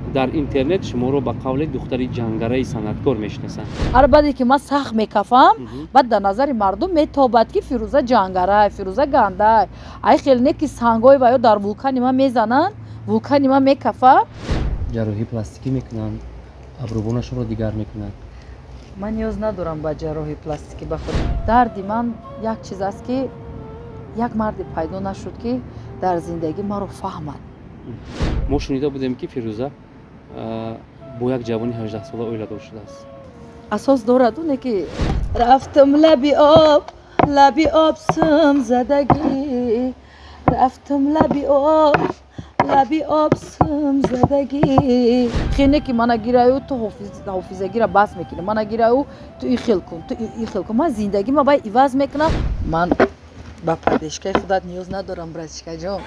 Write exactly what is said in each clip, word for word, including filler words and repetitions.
дар интернет шуморо ба қавли духтари ҷангараи санъаткор мешинасанд. Арбаде ки ман сахт мекафам, баъд дар назари мардум метобад ки Фирӯза ҷангарай, Фирӯза гандай. Ай хеле не ки сангҳои ва ё дар вулкани ман мезананд, вулкани ман мекафа. ҷарроҳии пластикӣ мекунанд, абрубонашонро дигар мекунанд. Ман ниёз надорам ба ҷарроҳии пластикӣ ба худ. Дарди ман як чиз аст ки як марде пайдо нашуд ки дар зиндагӣ маро фаҳмад. мо шунида будем ки Фирӯза бо як ҷавони ҳаждаҳ сола оиладор шудааст. Асос дорад оне ки рафтам лаби об, лаби об сим задагӣ, рафтам лаби об, лаби об сим задагӣ. Хене ки мана гираю ту ҳофизагиро бас мекунӣ, мана гираю ту ин хел кун, ту ин хел кун. Ман зиндагима бай иваз мекунам. Ман ба падешкаи худат ниёз надорам, братишкаҷон.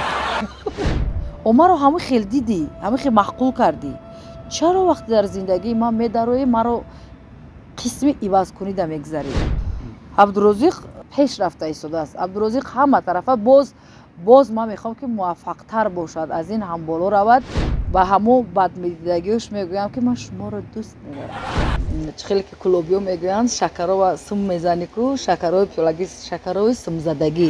Омаро ҳамин хел дидӣ, ҳамин хел маҳқул кардӣ. Чаро вақте дар зиндагии ман медароӣ, маро қисми ивазкунида мегзарӣ. Абдурозиқ пеш рафта истодааст. Абдурозиқ ҳама тарафа боз боз ман мехоҳам ки муваффақтар бошад, аз ин ҳам боло равад. Ба ҳамо бадмедидагиёш мегӯям ки ман шуморо дӯст медорам. Чӣ хеле ки кулобиё мегӯянд шакарова сим мезанӣ ку, шакарои пиёлагӣ, шакарои симзадагӣ.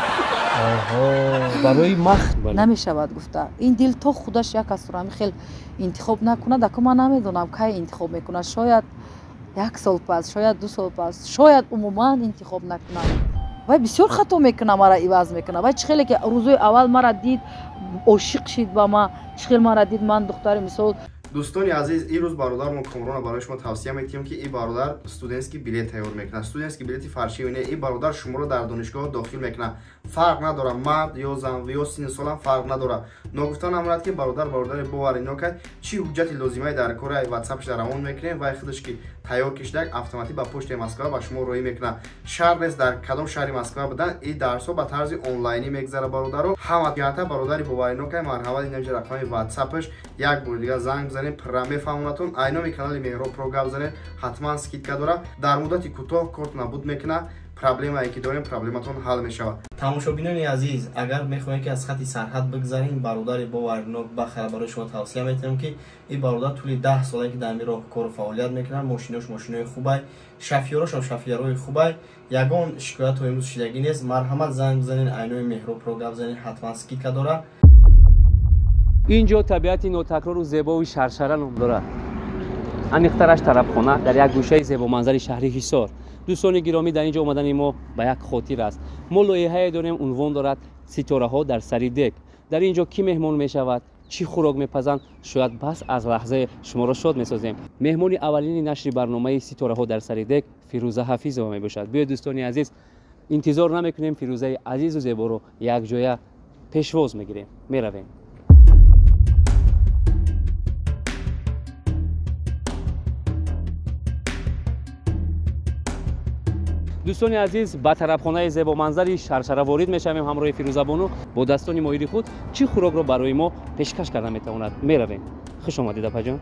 барои мах намешавад гуфта. Ин дил то худаш як астро ҳамин хел интихоб накунад, аку ман намедонам кай интихоб мекунад. Шояд як сол пас, шояд ду сол пас, шояд умуман интихоб накунад. Вай бисёр хато мекунад, мара иваз мекунад. Вай чӣ хеле ки рӯзои аввал мара дид, ошиқ шид ба ман, чӣ хел мара дид ман духтари мисол. Дӯстони азиз, ин рӯз бародармо Комрона барои шумо тавсия метиҳем ки ин бародар студентский билет тайёр мекунад. Студентский билети фарши не, ин бародар шуморо дар донишгоҳ дохил мекунад. Фарқ надора мард ё зан ё синни солам фарқ надора. Ногуфта намояд ки бародар бародари боваринокай чӣ ҳуҷҷати лозимаи дар кори WhatsApp дар равон мекунем, вай худаш ки тайёр кишидаг автоматик ба почтаи Москва ба шумо роҳӣ мекунад. Шарт нест дар кадом шаҳри Москва будан, ин дарсҳо ба тарзи онлайнӣ мегзара бародаро. Ҳама ҷаҳата бародари боваринокай марҳамат инҷа рақами WhatsAppаш як бори дигар занг бизанед, пра мефаҳмонатон, айноми канали Меҳроб про гап занед, ҳатман скидка дора. Дар муддати кӯтоҳ корт набуд мекунад. Проблемае ки дорем, проблематон ҳал мешавад. Тамошобинони азиз, агар мехоҳед ки аз хати сарҳад бигзарин, бародари боваринок бахара барои шумо тавсия метиҳам ки ин бародар тӯли даҳ солае ки дар ин роҳ кору фаъолият мекунад. Мошинош мошинои хубай, шафёрошам шафёрои хубай. Ягон шикояту имрӯз шидагӣ нест. Марҳамат занг бизанед, айноми Меҳроб про гап занед, ҳатман скидка дора. инҷо табиати нотакрору зебои Шаршара ном дорад. аниқтараш тарабхона дар як гӯшаи зебоманзари шаҳри Ҳисор. дӯстони гиромӣ, дар инҷо омадани мо ба як хотир аст. мо лоиҳае дорем, унвон дорад ситораҳо дар сари дек. дар инҷо кӣ меҳмон мешавад, чӣ хӯрок мепазанд, шояд бас аз лаҳзаи шуморо шод месозем. меҳмони аввалини нашри барномаи ситораҳо дар сари дек Фирӯза Ҳафизова мебошад. биёед дӯстони азиз, интизор намекунем, Фирӯзаи азизу зеборо якҷоя пешвоз мегирем. меравем. дӯстони азиз, ба тарабхонаи зебоманзари Шаршара ворид мешавем ҳамроҳи Фирӯзабону бо дастони моҳири худ чӣ хӯрокро барои мо пешкаш карда метавонад. меравем. хуш омадед апаҷон.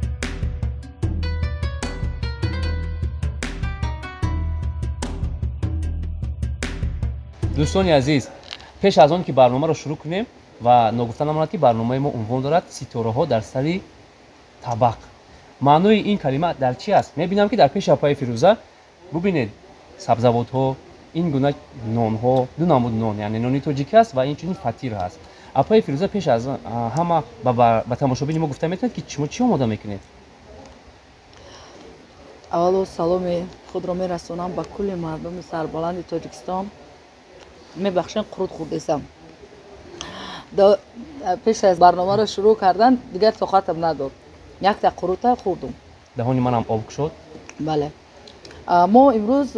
дӯстони азиз, пеш аз он ки барномаро шурӯъ кунем ва ногуфта намонад ки барномаи мо унвон дорад ситораҳо дар сари табақ. маънои ин калима дар чӣ аст? мебинам ки дар пеши апаи Фирӯза бубинед сабзавотҳо, ин гуна нонҳо, ду намуд нон, яъне нони тоҷикӣ аст ва инчунин фатир ҳаст. Апаи Фирӯза пеш аз ҳама ба тамошобини мо гуфта метавонед ки шумо чӣ омода мекунед? аввало саломи худро мерасонам ба кулли мардуми сарбаланди Тоҷикистон. мебахшен қурут хурдесам. пеш аз барномаро шурӯъ кардан дигар тоқатам надод. якта қурута хурдум. даҳони манам об шуд. бале. мо имрӯз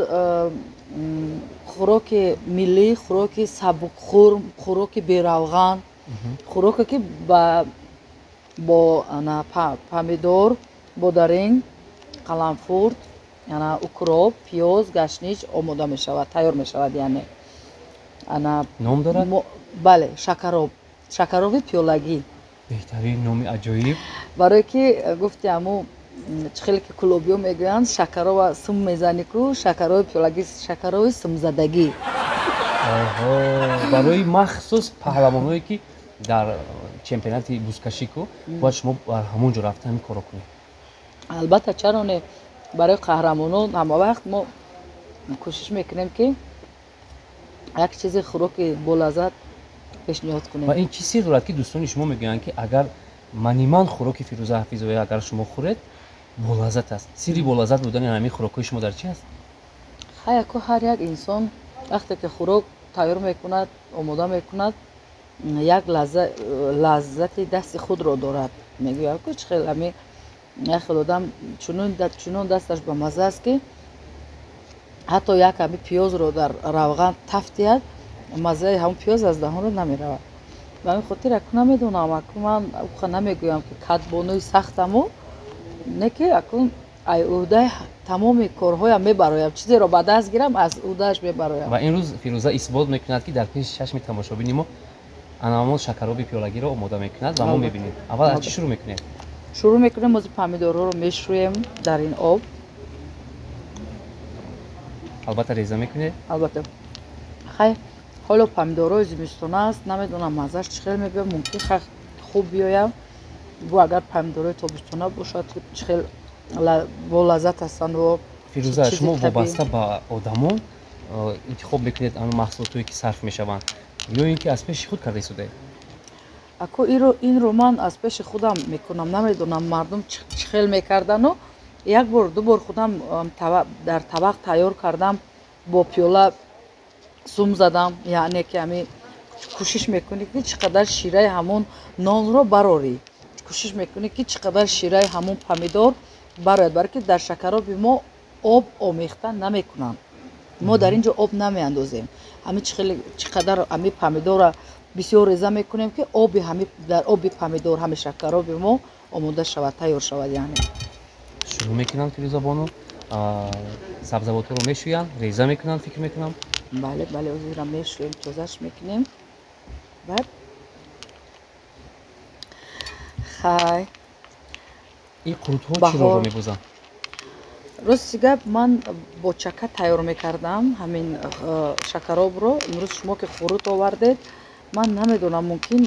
хӯроки миллӣ, хӯроки сабукхӯрм, хӯроки беравған, хӯроке ки бо помидор, бодаринг, қаламфурд, укроп, пиёз, гашнич омода мешавад, тайёр мешавад. яъне ном дорад? бале, шакароб, шакароби пиёлагӣ. беҳтарин номи аҷоиб. барое ки гуфти аму чӣ хеле ки кулобиё мегӯянд шакарова сим мезанӣ ку, шакарои пиёлагӣ, шакарои симзадагӣ. барои махсус паҳлавоное ки дар чемпионати бузкашӣ ку бояд шумо бар ҳамон ҷо рафта ҳамин коро кунед. албатта чаро не барои қаҳрамонон ҳама вақт мо кӯшиш мекунем ки як чизи хӯроки болаззат пешниҳод кунем. ва ин чӣ сир дорад ки дӯстони шумо мегӯянд ки агар маниман хӯроки Фирӯза Ҳафизовая агар шумо хӯред болаззат аст. сири болаззат будани ҳамин хӯрокҳои шумо дар чи аст? ҳай яко ҳар як инсон вақте ки хӯрок тайёр мекунад омода мекунад як лаззати дасти худро дорад. мегӯяд ки чӣ хел ами як хел одам чунон дасташ ба мазза аст ки ҳатто як ами пиёзро дар равған тафтиад маззаи ҳамон пиёз аз даҳонро намеравад. ба ҳамин хотир акун намедонам акун ман намегӯям ки кадбонӯи сахтаму не ки акун ай ӯҳдаи тамоми корҳоям мебароям чизеро ба даст гирам аз ӯҳдааш мебароям. ва имрӯз Фирӯза исбот мекунад ки дар пеши чашми тамошобини мо анамон шакароби пиёлагиро омода мекунад ва мо мебинем. аввал аз чӣ шурӯъ мекунем? шурӯъ мекунем ози помидорҳоро мешӯем дар ин об. албатта реза мекунед? албатта. хай ҳоло помидорҳои зимистона аст намедонам маззаш чӣ хел мебиёд мумкин хах хуб биёяд бо агар помидорҳои тобистона бошад чӣ хел болаззат ҳастанд. Фирӯза шумо вобаста ба одамон интихоб мекунед ан маҳсулотое ки сарф мешаванд ё ин ки аз пеши худ карда истодаед? ако инро ман аз пеши худам мекунам намедонам мардум чӣ хел мекардану як бор ду бор худам дар табақ тайёр кардам бо пиёла сум задам яъне ки ами кӯшиш мекунӣ ки чӣ қадар шираи ҳамон нонро барорӣ кӯшиш мекунӣ ки чӣ қадар шираи ҳамон помидор барояд барои ки дар шакароби мо об омехта намекунанд. мо дар ин ҷо об намеандозем ами чӣ қадар ами помидора бисёр реза мекунем ки оби ҳами дар оби помидор ҳами шакароби мо омода шавад тайёр шавад. яъне шурӯъ мекунанд Фирӯза бону сабзавотҳоро мешӯянд реза мекунанд фикр мекунам. бале бале озира мешӯем тозаш мекунем. баъд хай ин қурутҳо чиро мебозанд? рости гап ман бо чака тайёр мекардам ҳамин шакаробро. имрӯз шумо ки қурут овардед ман намедонам мумкин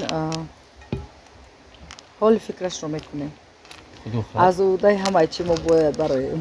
ҳоли фикрашро мекунем аз ӯҳдаи ҳамаи чӣ мо бояд бароем.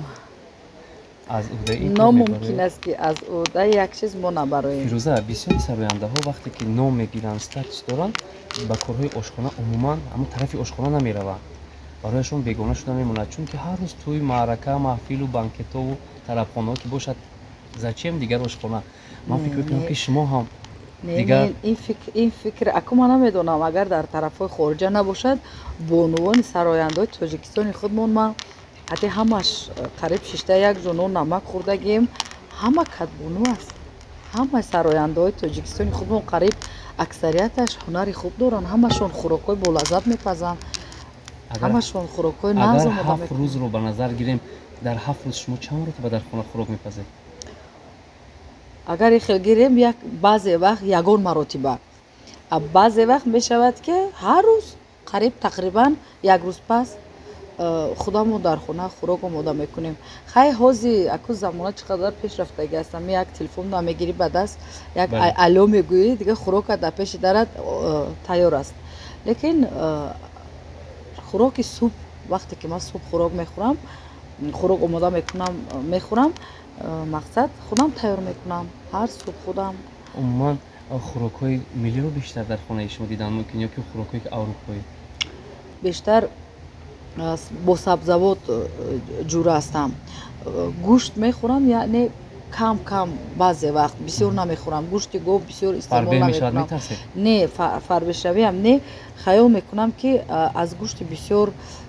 номумкин аст ки аз ӯҳдаи як чиз мо набароем. Фирӯза бисёри сарояндаҳо вақте ки ном мегиранд статус доранд ба корҳои ошхона умуман ҳамон тарафи ошхона намераванд. барояшон бегона шуда мемонад чунки ҳар рӯз тӯй маърака маҳфилу банкетову тарабхонаҳо ки бошад зачем дигар ошхона. ман фикр мекунам ки шумо ҳам дигар ин фикр аку ман намедонам агар дар тарафҳои хориҷа набошад бонувони сарояндаҳои тоҷикистони худмон ман ҳатти ҳамаш қариб шишта як ҷо нон намак хӯрдагием ҳама кадбону аст. ҳамаи сарояндаҳои тоҷикистони худмон қариб аксарияташ ҳунари хуб доранд. ҳамашон хӯрокҳои болаззат мепазанд. ҳамашон хӯрокҳои назм агар ҳафт рӯзро ба назар гирем дар ҳафт рӯз шумо чанд маротиба дар хона хӯрок мепазед? агар ин хел гирем як баъзе вақт ягон маротиба баъзе вақт мешавад ки ҳар рӯз қариб тақрибан як рӯз пас худамон дар хона хӯрок омода мекунем. хай ҳози аку замона чӣ қадар пешрафтагӣ аст. ами як телефонро мегирӣ ба даст як алё мегӯӣ дигар хӯрокат дар пеши дарат тайёр аст. лекин хӯроки субҳ вақте ки ман субҳ хӯрок мехӯрам хӯрок омода мекунам мехӯрам мақсад худам тайёр мекунам ҳар субҳ худам. умуман хӯрокҳои миллиро бештар дар хонаи шумо дидан мумкин ё ки хӯрокҳои аврупоӣ? бештар бо сабзавот ҷура ҳастам. гӯшт мехӯрам яъне кам кам баъзе вақт бисёр намехӯрам. гӯшти гов бисёр истеъмол намекунам. не фарбешавиам не хаёл мекунам ки аз гӯшти бисёр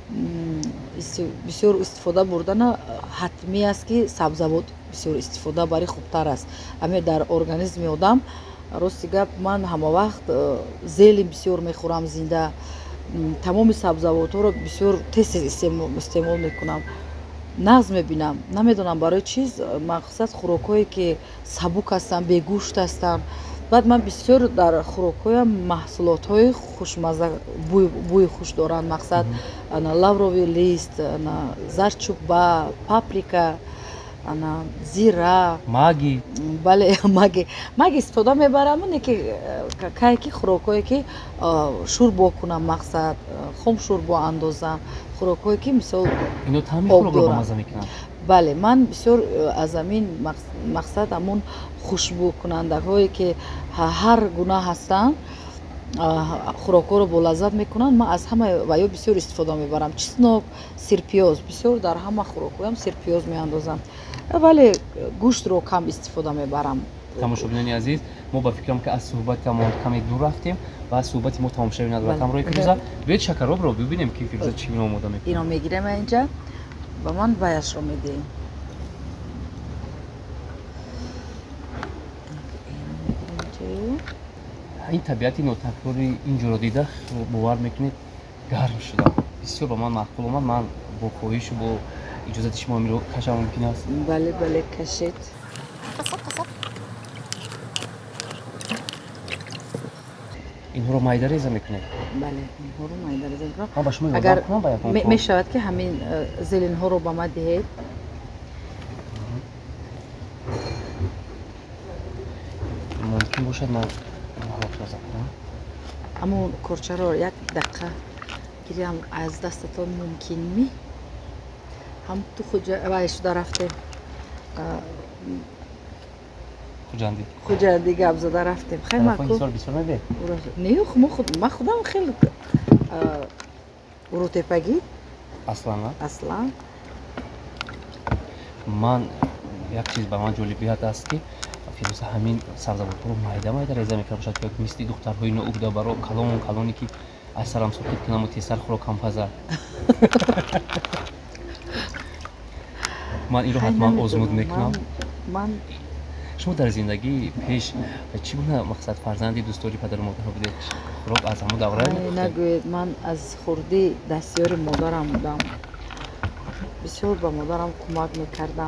бисёр истифода бурдана ҳатмӣ аст ки сабзавот бисёр истифода бари хубтар аст. ами дар организми одам рости гап ман ҳама вақт зели бисёр мехӯрам зинда тамоми сабзавотҳоро бисёр тез тез истеъмол мекунам. нағз мебинам намедонам барои чиз мақсад хӯрокҳое ки сабук ҳастанд бегӯшт ҳастанд. баъд ман бисёр дар хӯрокҳоям маҳсулотҳои хушмазза бӯи хуш доранд. мақсад лаврови лист зарчӯба паприка ана зира маги бале маги маги истифода мебарам оне ки кае ки хӯрокое ки шӯрбо кунам мақсад хом шӯрбо андозам хӯрокое ки мисол ино таъми хӯрокро ба маза мекунанд. бале ман бисёр аз ҳамин мақсад ҳамон хушбӯкунандаҳое ки ҳар гуна ҳастанд хӯрокҳоро болаззат мекунанд ман аз ҳама ва ё бисёр истифода мебарам чеснок сирпиёз бисёр дар ҳама хӯрокҳоям сирпиёз меандозам вале гӯштро кам истифода мебарам. тамошобинони азиз мо ба фикрам ки аз суҳбатамон каме дур рафтем ва аз суҳбати мо тамошаи надорад ҳамроҳи Фирӯза биёед шакаробро бибинем ки Фирӯза чӣ гуна омода мекунад. Ино мегирем инҷа ба ман ваяшро медиҳем. ин табиати нотакрори инҷоро дида бовар мекунед гарм шудам бисёр ба ман маъқул омад. ман бо хоҳишу бо иҷозати шумо амиро кашам мумкин аст? бале бале кашед. инҳоро майда реза мекунед? бале инҳоро майда реза мекунам. ман ба шумо агар ёдам кунам ба ягон кор мешавад ки ҳамин зеленҳоро ба ман диҳед. мумкин бошад ман ҳофиза кунам. ҳамон корчаро як дақиқа гирям аз дастатон мумкин ми ҳам ту хуҷа вай шуда рафтем хуҷанди хуҷанди гап зада рафтем хеле маъқул ҳисор бисёр мебе не ман худам хеле урутепагӣ аслан аслан ман як чиз ба ман ҷолибият аст ки Фирӯза ҳамин сабзавотҳоро майда майда реза мекунад бошад ки мисли духтарҳои ноугдабаро калон калоне ки аз сарам соқит кунаму тезтар хӯрокам паза ман инро ҳатман озмуд мекунам. ман шумо дар зиндагӣ пеш чӣ гуна мақсад фарзанди дӯстдори падару модарҳо будед? хӯрок аз ҳамон давра нагӯед ман аз хурдӣ дастёри модарам будам бисёр ба модарам кӯмак мекардам.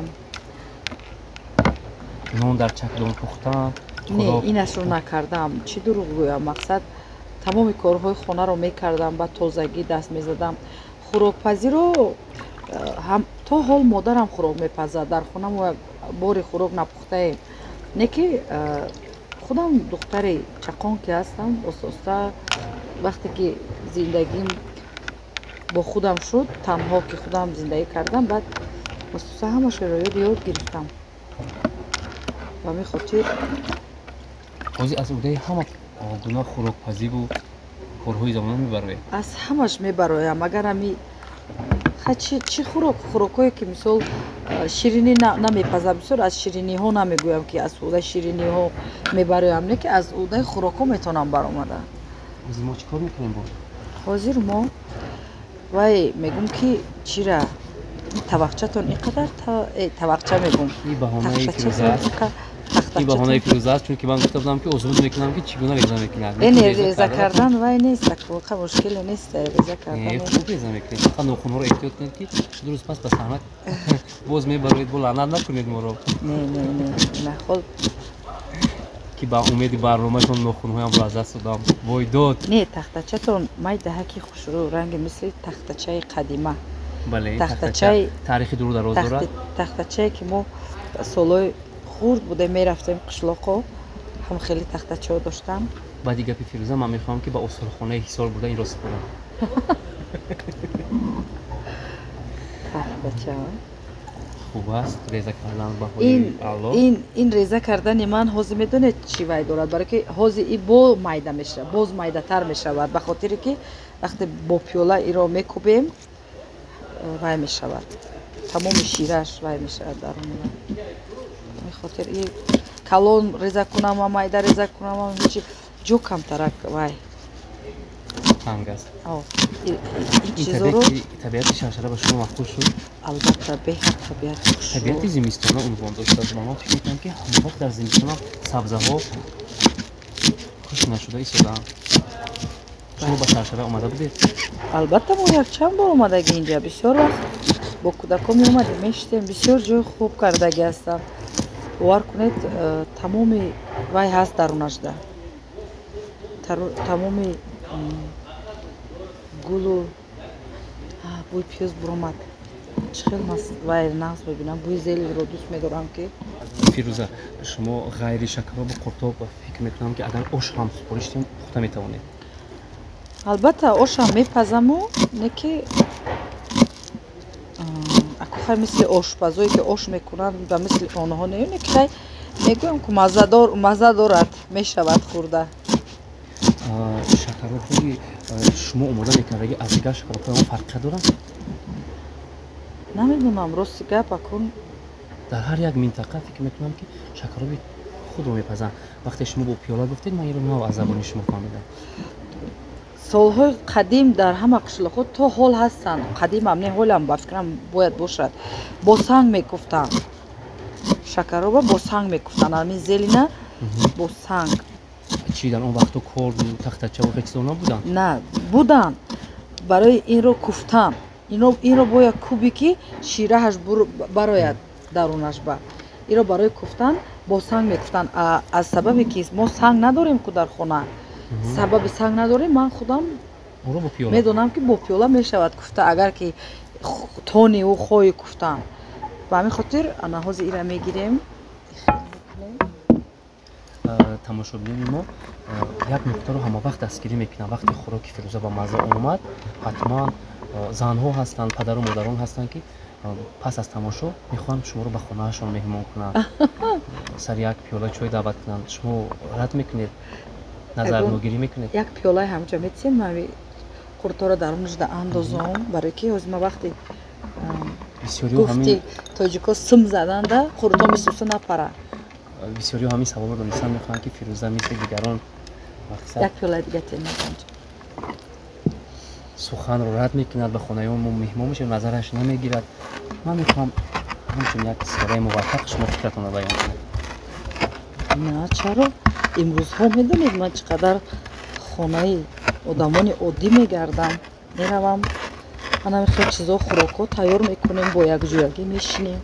нон дар чакдон пухтан не инашро накардам чӣ дурӯғ гӯям мақсад тамоми корҳои хонаро мекардам ба тозагӣ даст мезадам. хӯрокпазиро то ҳол модарам хӯрок мепазад дар хона мо бори хӯрок напухтаем не ки худам духтари чақон ки ҳастам оста вақте ки зиндагим бо худам шуд танҳо ки худам зиндагӣ кардам баъд оста ҳамашро ёд ёд гирифтам. ба ҳамин хотир ҳозир аз удаи ҳама гуна хӯрокпазиву корҳои замона мебароед? аз ҳамаш мебароям. агар ҳами чӣ хӯрок хӯрокое ки мисол ширинӣ намепазам бисёр аз шириниҳо намегӯям ки аз удаи шириниҳо мебароям не ки аз удаи хӯрокҳо метавонам баромада. ҳозир мо чӣ кор мекунем? бо ҳозир мо вай мегӯм ки чира тавақчатон инқадар тавақча мегӯм ин баҳонаи Фирӯза аст. ин баҳонаи Фирӯза аст чунки ман гуфта будам ки озмуд мекунам ки чӣ гуна реза мекунад. эне реза кардан вай нест ка мушкиле нест реза кардан хуб реза мекунед фақат нохунҳоро эҳтиёт кунед ки дуруст пас ба саҳна боз мебароед бо лаънат накунед моро. не не не на хол ки ба умеди барномаатон нохунҳоямро аз даст додам. вой дод не тахтачатон май даҳаки хушрӯ ранги мисли тахтачаи қадима. бале тахтачаи таърихи дуру дароз дорад. тахтачае ки мо солҳои хурд будем мерафтем қишлоқо ҳам хеле тахтачаҳо доштам. баъди гапи Фирӯза ман мехоҳам ки ба осорхонаи ҳисор буда инро супорам. тахтача хуб аст реза кардан ба ҳоли аъло. ин ин реза кардани ман ҳозир медонед чӣ вай дорад барои ки ҳозир и бо майда мешавад боз майдатар мешавад ба хотире ки вақте бо пиёла иро мекӯбем вай мешавад тамоми шираш вай мешавад дар он хотир и калон реза кунам ва майда реза кунам ва ҳечи ҷо камтарак вай танг аст. ин чизоро табиати шаршара ба шумо махкус шуд? албатта беҳад табиати хуш. табиати зимистона унвон доштад. ман фикр мекунам ки ҳама вақт дар зимистона сабзаҳо хуш нашуда истодаанд. шумо ба шаршара омада будед? албатта мо якчанд бор омадагӣ инҷа бисёр вақт бо кӯдакон меомадем мешитем бисёр ҷои хуб кардагӣ ҳастам. бовар кунед тамоми вай ҳаст дарунашда тамоми гулу бӯи пиёз буромад چخیل ماست وای ناز ببینم بوی زیلی رو دوست می‌دارم که فیروزه شما غیر شکراب و قرطاب فکر میکنم که اگر آش هم سپارشتیم پخته میتوانید. البته آش هم میپزم و نه که اکو خیلی مثل آشپزایی که آش میکنن و مثل آنها نه که خیلی میگویم که مزه دار مزه دارد میشود خورده. شکراب‌های شما اومده میکنه از دیگر شکراب‌های ما فرق دارن؟ نمیدونم راستی گپ کن. در هر یک منطقه فکر میکنم که شکراب خود رو میپزن. وقتی شما با پیاله گفتید من اینو نو از زبان شما فهمیدم. سالهای قدیم در همه قشلاق‌ها تا حال هستن. قدیم هم نه حال هم با فکرم باید باشد. با سنگ میکفتن. شکرابا با سنگ میکفتن. همین زلی نه با سنگ. چی در اون وقتا کرد و تختچه و فکسونا بودن؟ نه بودن. برای این رو کفتن. اینو این رو باید کوبی که شیرهش براید درونش با. این رو برای کفتن با سنگ میکفتن. از سببی که ما سنگ نداریم که در خونه. سبب سنگ نداریم من خودم میدونم که با پیاله میشود کفته اگر که تونی و خوی کفتن. با همین خاطر اناهاز ایره میگیریم. تماشابین ما یک نکته رو همه وقت دستگیری میکنن. وقتی خوراک فیروزه با مزه اومد حتما زنها هستن پدر و مادران هستن که پس از تماشا میخوان شما رو به خونه هاشون مهمان کنن. سر یک پیاله چای دعوت کنن. شما رد میکنید؟ نظر نگیری میکنید؟ یک پیاله همچه میتیم من قرطا رو درونش ده اندازم برای که از ما وقتی گفتی تاجیکا سم زدن ده قرطا میسوسه نپره. بسیاری همین سوال رو نیستن میخوان که فیروزه مثل دیگران مقصد یک پیاله دیگه تیم میکنم سخن رو رد میکند به خونه اون مهمان میشه نظرش نمیگیرد. من میخوام همچون یک سیاره موفق شما فکرتون رو بیان کنید. نه چرا امروز ها میدونید من چقدر خانه آدمانی عادی میگردم میروم من خیلی چیزا خوراکا تیار میکنیم با یک جویگی میشینیم.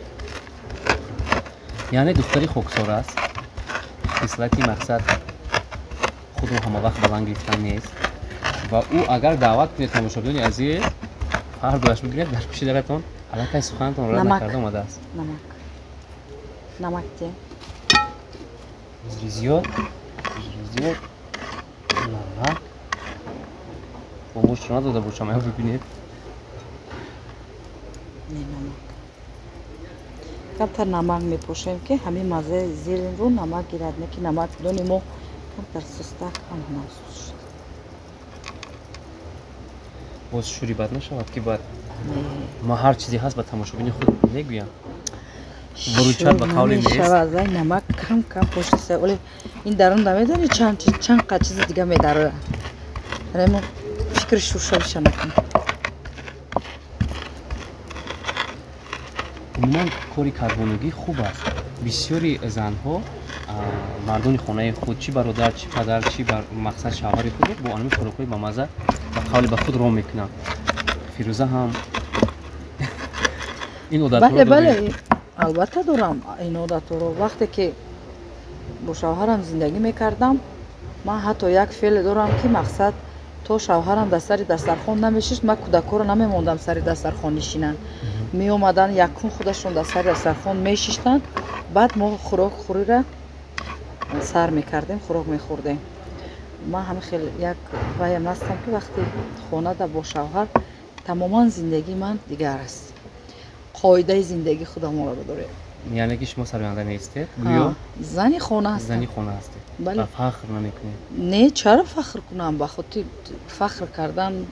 یعنی دختری خوکسار است خصلتی مقصد خود رو همه وقت بلند گرفتن نیست و او اگر دعوت کنید تماشابین عزیز هر دوش بگیرید در پیش درتون علاقه سخنتون رد نکرده اومده است. نمک نمک ده زیاد زیاد نمک باموش نداده باشم هم ببینید. نه نمک کمتر نمک میپوشیم که همین مزه زیرین رو نمک گیرد نه که نمک دونیم و کمتر سسته هم نسوز شد. باز شوری بد نشود که باید ما هر چیزی هست به تماشابین خود میگویم. بروچت به قول نیست. شود نمک کم کم پوشت سه ولی این درون نمیدونی چند چند قد چیز دیگه میداره. رمو فکر شوشا بشه نکن. عموما کاری کاربونگی خوب است. بسیاری زنها مردان خانه خود چی برادر چی پدر چی بر مقصد شوهر خود با آنمی خوراکی با مزه و قول به خود رو میکنن. فیروزه هم این عادت رو بله بله البته دارم این عادت رو. وقتی که با شوهرم زندگی میکردم من حتی یک فعل دارم که مقصد تو شوهرم در سر دسترخوان نمیشید من کودکا رو نمیموندم سر دسترخوان نشینن. می اومدن یکون خودشون در سر دسترخوان میشیشتن بعد ما خوراک خوری را سر میکردیم خوراک میخوردیم. من هم خیلی یک ویم هستم که وقتی خانه دا با شوهر تماما زندگی من دیگر است. قاعده زندگی خودم رو داره. یعنی که شما سربنده نیستید؟ گویا زنی خانه هستم. زنی خانه هستید. بله. و فخر نمیکنید؟ نه چرا فخر کنم؟ به خاطر فخر کردن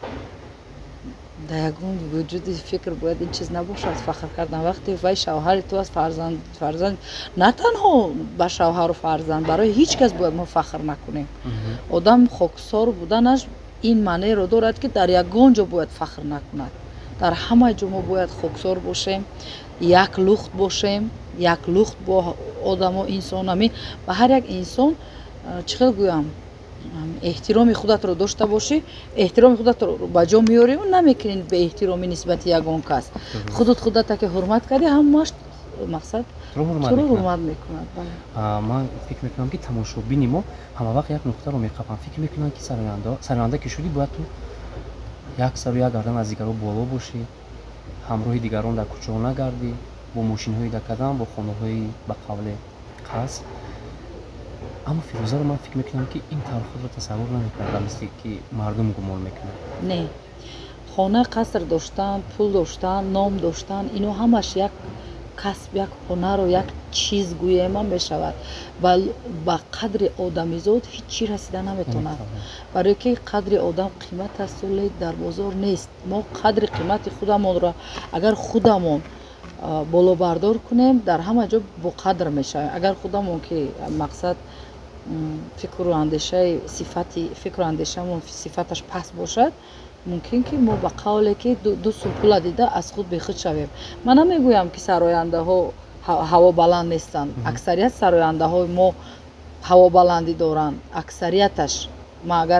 در یگون وجودی فکر باید این چیز نباشد. فخر کردن وقتی وای شوهر تو از فرزند فرزند نه تنها با شوهر و فرزند برای هیچ کس باید ما فخر نکنیم. آدم خاکسار بودنش این معنی رو دارد که در یگان جا باید فخر نکند. در همه جا ما باید خاکسار باشیم، یک لخت باشیم، یک لخت با آدم و انسان همین و هر یک انسان چقدر گویم احترام خودت رو داشته باشی، احترام خودت رو با جا میاری و نمیکنین به احترامی نسبت یگان کس. خودت خودت که حرمت کردی همش مقصد تو رو حرمت میکند. من فکر میکنم که تماشابین ما همه وقت یک نقطه رو میقپن. فکر میکنم که سرنده سرنده که شدی باید تو یک سر و یک گردن از دیگران بالا باشی، ҳамроҳи дигарон дар кӯчаҳо нагардӣ, бо мошинҳои дакадан, бо хонаҳои ба қавли қаср. аммо фирӯзаро ман фикр мекунам ки ин тавр худро тасаввур намекарда, мисли ки мардум гумон мекунад. не хона қаср доштан, пул доштан, ном доштан, ино ҳамаш як касб, як ҳунару як чиз гӯема мешавад. Ба қадри одамизод ҳеҷ чӣ расида наметавонад, барое ки қадри одам қимат аст вале дар бозор нест. мо қадри қимати худамонро агар худамон болобардор кунем, дар ҳама ҷо боқадр мешавем. агар худамон ки мақсад фикру андешаи сифати фикру андешаамон сифаташ паст бошад, мумкин ки мо ба қавле ки ду сум пула дида аз худ бехуд шавем. ман намегӯям ки сарояндаҳо ҳавобаланд нестанд. аксарият сарояндаҳои мо ҳавобаландӣ доранд. аксарияташ ман агар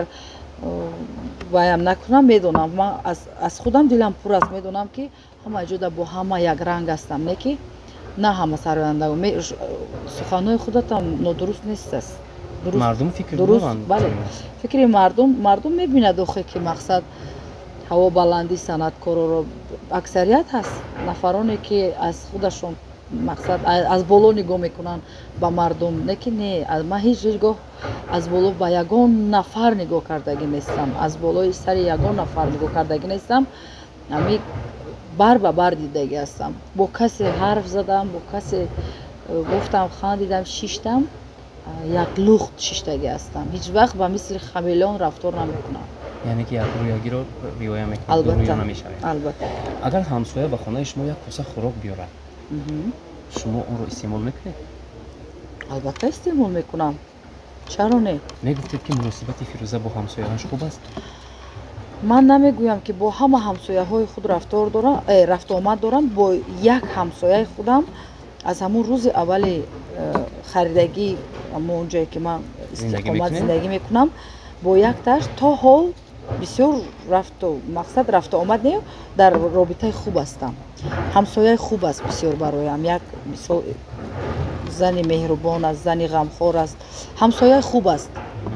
ваям накунам медонам, ман аз худам дилам пур аст, медонам ки ҳама ҷода бо ҳама як ранг ҳастам. не ки на ҳама сарояндаҳо суханҳои худатам нодуруст нест аст. мардум фикр дуруст, доранд. бале фикри мардум мардум мебинад охе ки мақсад ҳавобаландӣ санъаткороро. аксарият ҳаст нафароне ки аз худашон мақсад аз боло нигоҳ мекунанд ба мардум. не ки не ман ҳеҷ ҷоҳ аз боло ба ягон нафар нигоҳ кардагӣ нестам, аз болои сари ягон нафар нигоҳ кардагӣ нестам. ами бар ба бар дидагӣ ҳастам. бо касе ҳарф задам, бо касе гуфтам, хандидам, шиштам, як лухт шиштагӣ ҳастам. ҳеҷ вақт ба мисли хамелеон рафтор намекунам. яъне ки як рӯягиро риоя мекунад, албатта рӯя намешавад. албатта агар ҳамсоя ба хонаи шумо як коса хӯрок биёрад, шумо онро истеъмол мекунед? албатта истеъмол мекунам. чаро не? мегуфтед ки муносибати фирӯза бо ҳамсояҳояш хуб аст? ман намегӯям ки бо ҳама ҳамсояҳои худ рафтор дорам, рафтуомад дорам. бо як ҳамсояи худам аз ҳамун рӯзи аввали харидагӣ ҳамон ҷое ки ман истиқомат зиндагӣ мекунам, бо якташ то ҳол бисёр рафту мақсад рафтуомад не дар робитаи хуб ҳастам. ҳамсояи хуб аст бисёр бароям. як мисол зани меҳрубон аст, зани ғамхор аст, ҳамсояи хуб аст.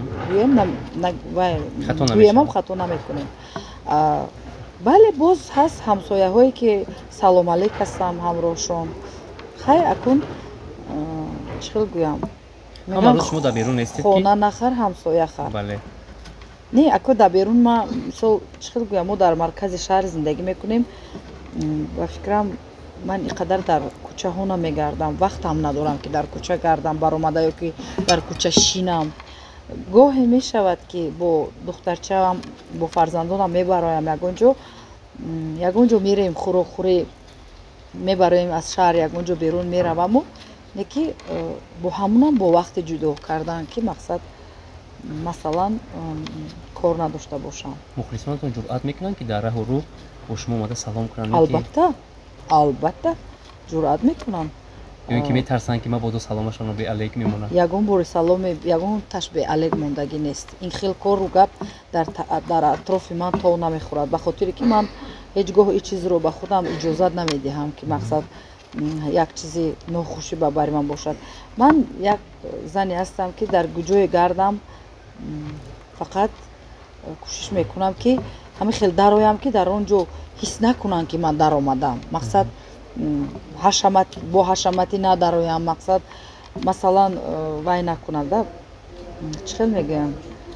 гӯемам хато намекунем. бале боз ҳаст ҳамсояҳое ки салом алейк ҳастам ҳамроҳшон. хай акун чӣ хел гӯям, ҳама рӯз шумо дар берун нестед ки хона нахар ҳамсоя хар. бале не аку дар берун ма мисол чӣ хел гӯям, мо дар маркази шаҳр зиндагӣ мекунем. ба фикрам ман иқадар дар кӯчаҳо намегардам, вақтам надорам ки дар кӯча гардам, баромада ё ки дар кӯча шинам. гоҳе мешавад ки бо духтарчаам бо фарзандонам мебароям ягон ҷо ягон ҷо мерем хӯрокхӯрӣ мебароем аз шаҳр ягон ҷо берун мераваму не ки бо ҳамунам бо вақти ҷудо кардан ки мақсад масалан кор надошта бошам. мухлисонатон ҷуръат мекунанд ки дар раҳу рӯ бо шумо омада салом кунанд? албатта албатта ҷуръат мекунанд. ё ин ки метарсанд ки мабодо саломашонро беалейк мемонад? ягон бори саломе ягонташ беалейк мондагӣ нест. ин хел кору гап дар атрофи ман то намехӯрад, ба хотире ки ман ҳеҷ гоҳ ин чизро ба худам иҷозат намедиҳам ки мақсад як чизи нохушӣ ба бари ман бошад. ман як зане ҳастам ки дар куҷое гардам фақат кӯшиш мекунам ки ҳамин хел дароям ки дар он ҷо ҳис накунанд ки ман даромадам. мақсад ҳашамат бо ҳашаматӣ надароям, мақсад масалан вай накунада чӣ хел мегӯям,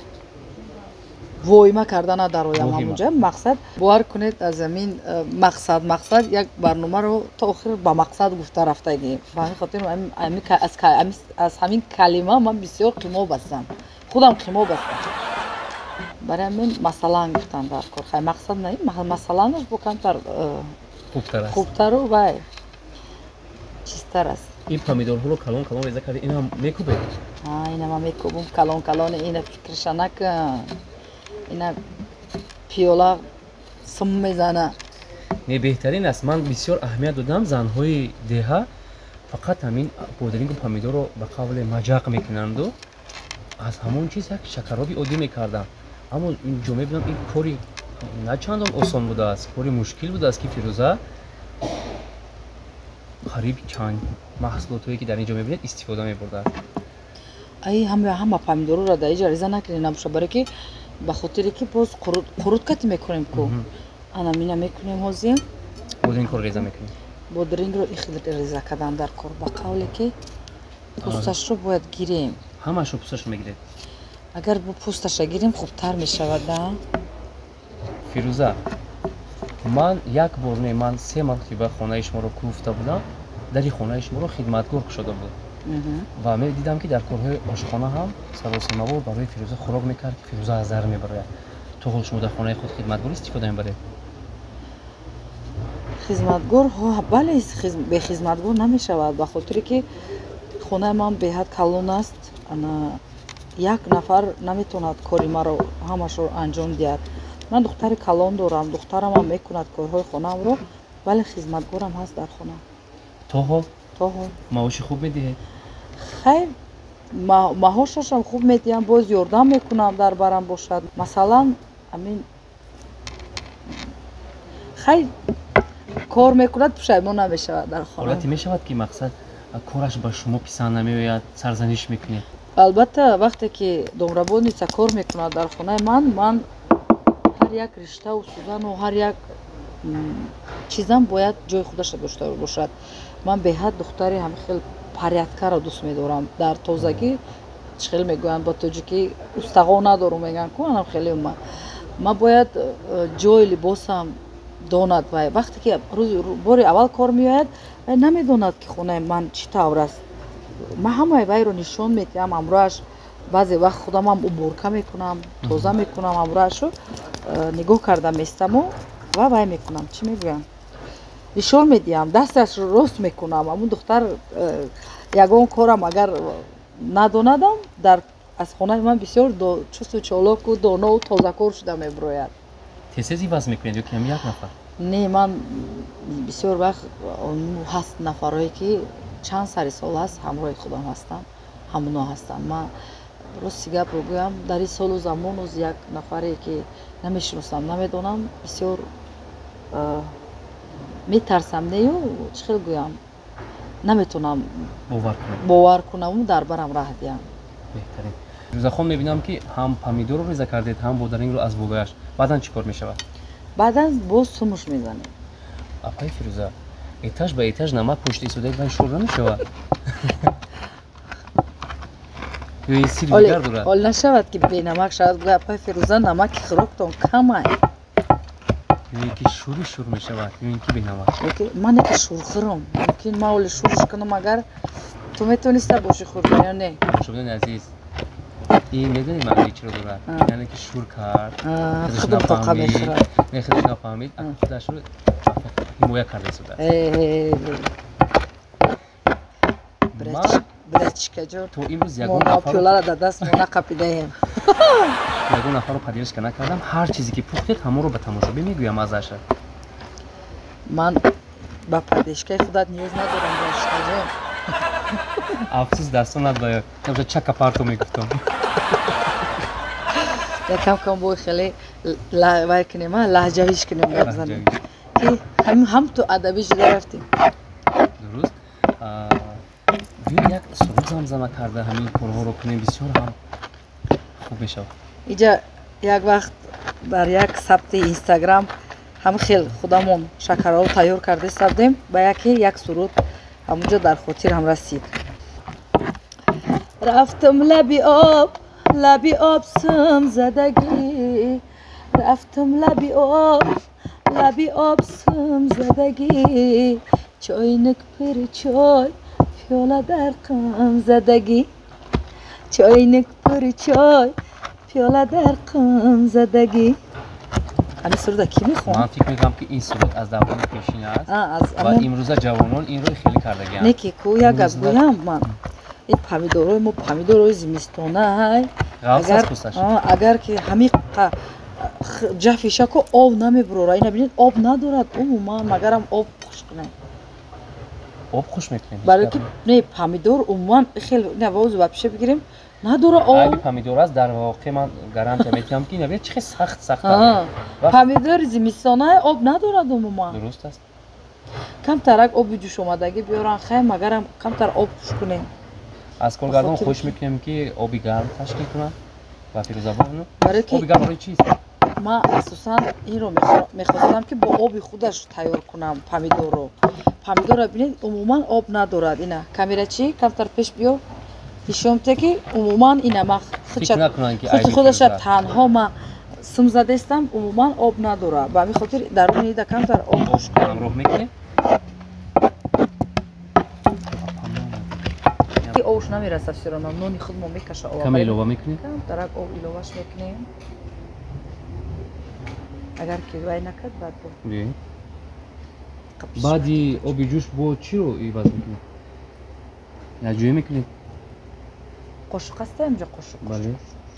воима карда надароям ҳамунҷа. мақсад бовар кунед аз замин мақсад мақсад як барномаро то охир ба мақсад гуфта рафтагӣ. ба ҳамин хотир аз ҳамин калима ман бисёр қимоб ҳастам, худам қимоб ҳастам. барои ҳамин масалан гуфтан дар кор. хай мақсад на масаланаш бо камтар хубтару вай чистар аст. ин помидорҳоро калон калон реза карди, инам мекубед? ина ман мекубам калон калоне. ина фикриша накун, ина пиёла сум мезана. не беҳтарин аст. ман бисёр аҳамият додам занҳои деҳа фақат ҳамин бодирингу помидорро ба қавле маҷақ мекунанду аз ҳамон чиз як шакароби оддӣ мекардам. аммо инҷо мебинам ин кори на чандон осон будааст, кори мушкил будааст ки фирӯза қариб чанд маҳсулотое ки дар инҷо мебинед истифода мебурдааст. ай ҳама помидорро дар инҷа реза накунед набоша, барое ки ба хотире ки боз қурут кати мекунем ку. ана мина мекунем ҳозир бодрингро реза мекунем. бодрингро ихел реза кардан дар кор ба қавле ки пӯсташро бояд гирем. Ҳамашро пӯсташро мегиред? агар бо пӯсташа гирем хубтар мешавад. да фирӯза, ман як бор не ман се мартиба хонаи шуморо куфта будам. дари хонаи шуморо хидматгор кушода буд ва медидам ки дар корҳои ошхона ҳам саросимавор барои фирӯза хӯрок мекард ки фирӯза аз дар мебарояд. то ҳол шумо дар хонаи худ хидматгор истифода мебаред? хизматгор бале бехизматгор намешавад ба хотире ки хонаи ман беҳад калон аст. як нафар наметавонад кори маро ҳамашро анҷом диҳад. ман духтари калон дорам, духтарамам мекунад корҳои хонаамро, вале хизматгорам ҳаст дар хона. то ҳол то ҳол маоши хуб медиҳед? хайр маҳошашам хуб медиҳам, боз ёрдам мекунам дар барам бошад. масалан амин хайр кор мекунад пушаймон намешавад дар хона. ҳолате мешавад ки мақсад кораш ба шумо писанд намеояд, сарзаниш мекунед? албатта вақте ки домработница кор мекунад дар хонаи ман, ман ҳар як риштаву сӯзану ҳар як чизам бояд ҷои худаша дошта бошад. ман беҳад духтари ҳамихел парядкаро дӯст медорам. дар тозагӣ чӣ хел мегӯянд ба тоҷикӣ устағо надорум мегӯянд ку анам хеле ма ман бояд ҷои либосам донад. вай вақте ки бори аввал кор меояд вай намедонад ки хонаи ман чӣ тавр аст. ман ҳамаи вайро нишон медиҳам. амроаш баъзе вақт худамам уборка мекунам, тоза мекунам, амроашро нигоҳ карда местаму ва вай мекунам. чӣ мегӯям? нишон медиҳам, дасташро рост мекунам. амун духтар ягон корам агар надонадам дар аз хонаи ман бисёр чусту чолоку донову тозакор шуда мебирояд. тез-тез иваз мекунед ё ки ҳам як нафар? не, ман бисёр вақт ҳаст нафарое ки чанд сари сол ҳаст ҳамроҳи худам ҳастам, ҳамуно ҳастам. ман рости гапро гӯям, дар ин солу замону як нафаре ки намешиносам, намедонам, бисёр метарсам, нею чӣ хел гӯям, наметавонам бовар кунам дар барам раҳ диҳам. беҳтарин. фирӯзахон мебинам ки ҳам помидорро реза кардед, ҳам бодарингро аз богааш. баъдан чӣ кор мешавад? баъдан боз сумуш мезанем. апай фирӯза, этаж ба этаж намак пушти истодаед вай шӯр намешавад? ё ин сирри дигар дорад? ҳол нашавад ки бенамак шавад. гӯя апай фирӯза намаки хӯроктон камай. ё ин ки шӯри шӯр мешавад, ё ин ки бенамак. мане ки шӯрхӯрам, мумкин ман оли шӯрш кунам, агар ту метавониста боши хӯрда ё не? шумони азиз, ин медонӣ маънои чиро дорад? яъне ки шӯр кард, худам тоқа мехӯрад. не худаш нафаҳмид, худашро ҳимоя карда истодааст. Бречкаҷон, то имрӯз ягон пиёларо дар даст мо нақапидаем. ягон нафарро падиҳошка накардам. ҳар чизе ки пухтед ҳамонро ба тамошобӣ мегӯям азаша. ман ба падешкаи худат ниёз надорам бречкаҷон. афсӯс дастонат ба ёд чака парто мегуфтам. якам кам бой хеле вай кунем, лаҳҷавиш кунем гап занем ки ҳам ту адабӣ ҷуда рафтем. дуруст. ё як суруғ замзама карда ҳамин корҳоро кунем, бисёр ҳам хуб мешавад. иҷа як вақт дар як сабти инстаграм ҳам хел худамон шакарҳоро тайёр карда истодем. ба яке як суруд ҳамунҷо дар хотирам расид. рафтам лаби об лаби об сим задагӣ, рафтам лаби об лаби об сим задагӣ, чойник пири чой пиёла дар қам задагӣ, чойник пири чой пиёла дар қам задагӣ. ҳамин суруда кӣ мехоҳад? ман фикр мекунам ки ин суруд аз даврони пешин аст ва имрӯза ҷавонон инро хеле кардагианд. не ки ку як гап гӯям, ман ин помидорҳои мо помидорҳои зимистонай, агар ки ҳамин ҷафишаку об намебурора, ина бинед об надорад умуман, магарам об хуш кунем. об хуш мекунем? барои ки не помидор умуман хеле навози ба пиша бигирем надора об. агар помидор аст дар воқеъ ман гарантия метиҳам ки набиёд чихе сахт сахт аст. помидори зимистонай об надорад умуман. дуруст аст. камтарак оби ҷӯшомадагӣ биёран хай, магарам камтар об хуш кунем. аз коргардон хоҳиш мекунем ки оби гарм ташкил кунад. ва фирӯзабону оби гарм барои чист? من اساسا این رو میخواستم که با آب خودش تیار کنم پامیدور رو. پامیدور رو ببینید عموما آب ندارد. اینا کامیرا چی کمتر پیش بیو نشون میده که عموما اینا ما خود خودش تنها ما سم زده استم عموما آب نداره. به همین خاطر درون اینا کمتر آب خوش کنم. روح میکنی؟ کی آبش نمیرسه شیرانم نونی خود ما میکشه آب. کم ایلوه میکنی؟ کم درک آب ایلوهش میکنیم. اگر که وای نکرد بعد بود. بی. بعدی آبی جوش با چی رو ایواز میکنی؟ یا جوی میکنی؟ قاشق است اینجا قاشق. بله.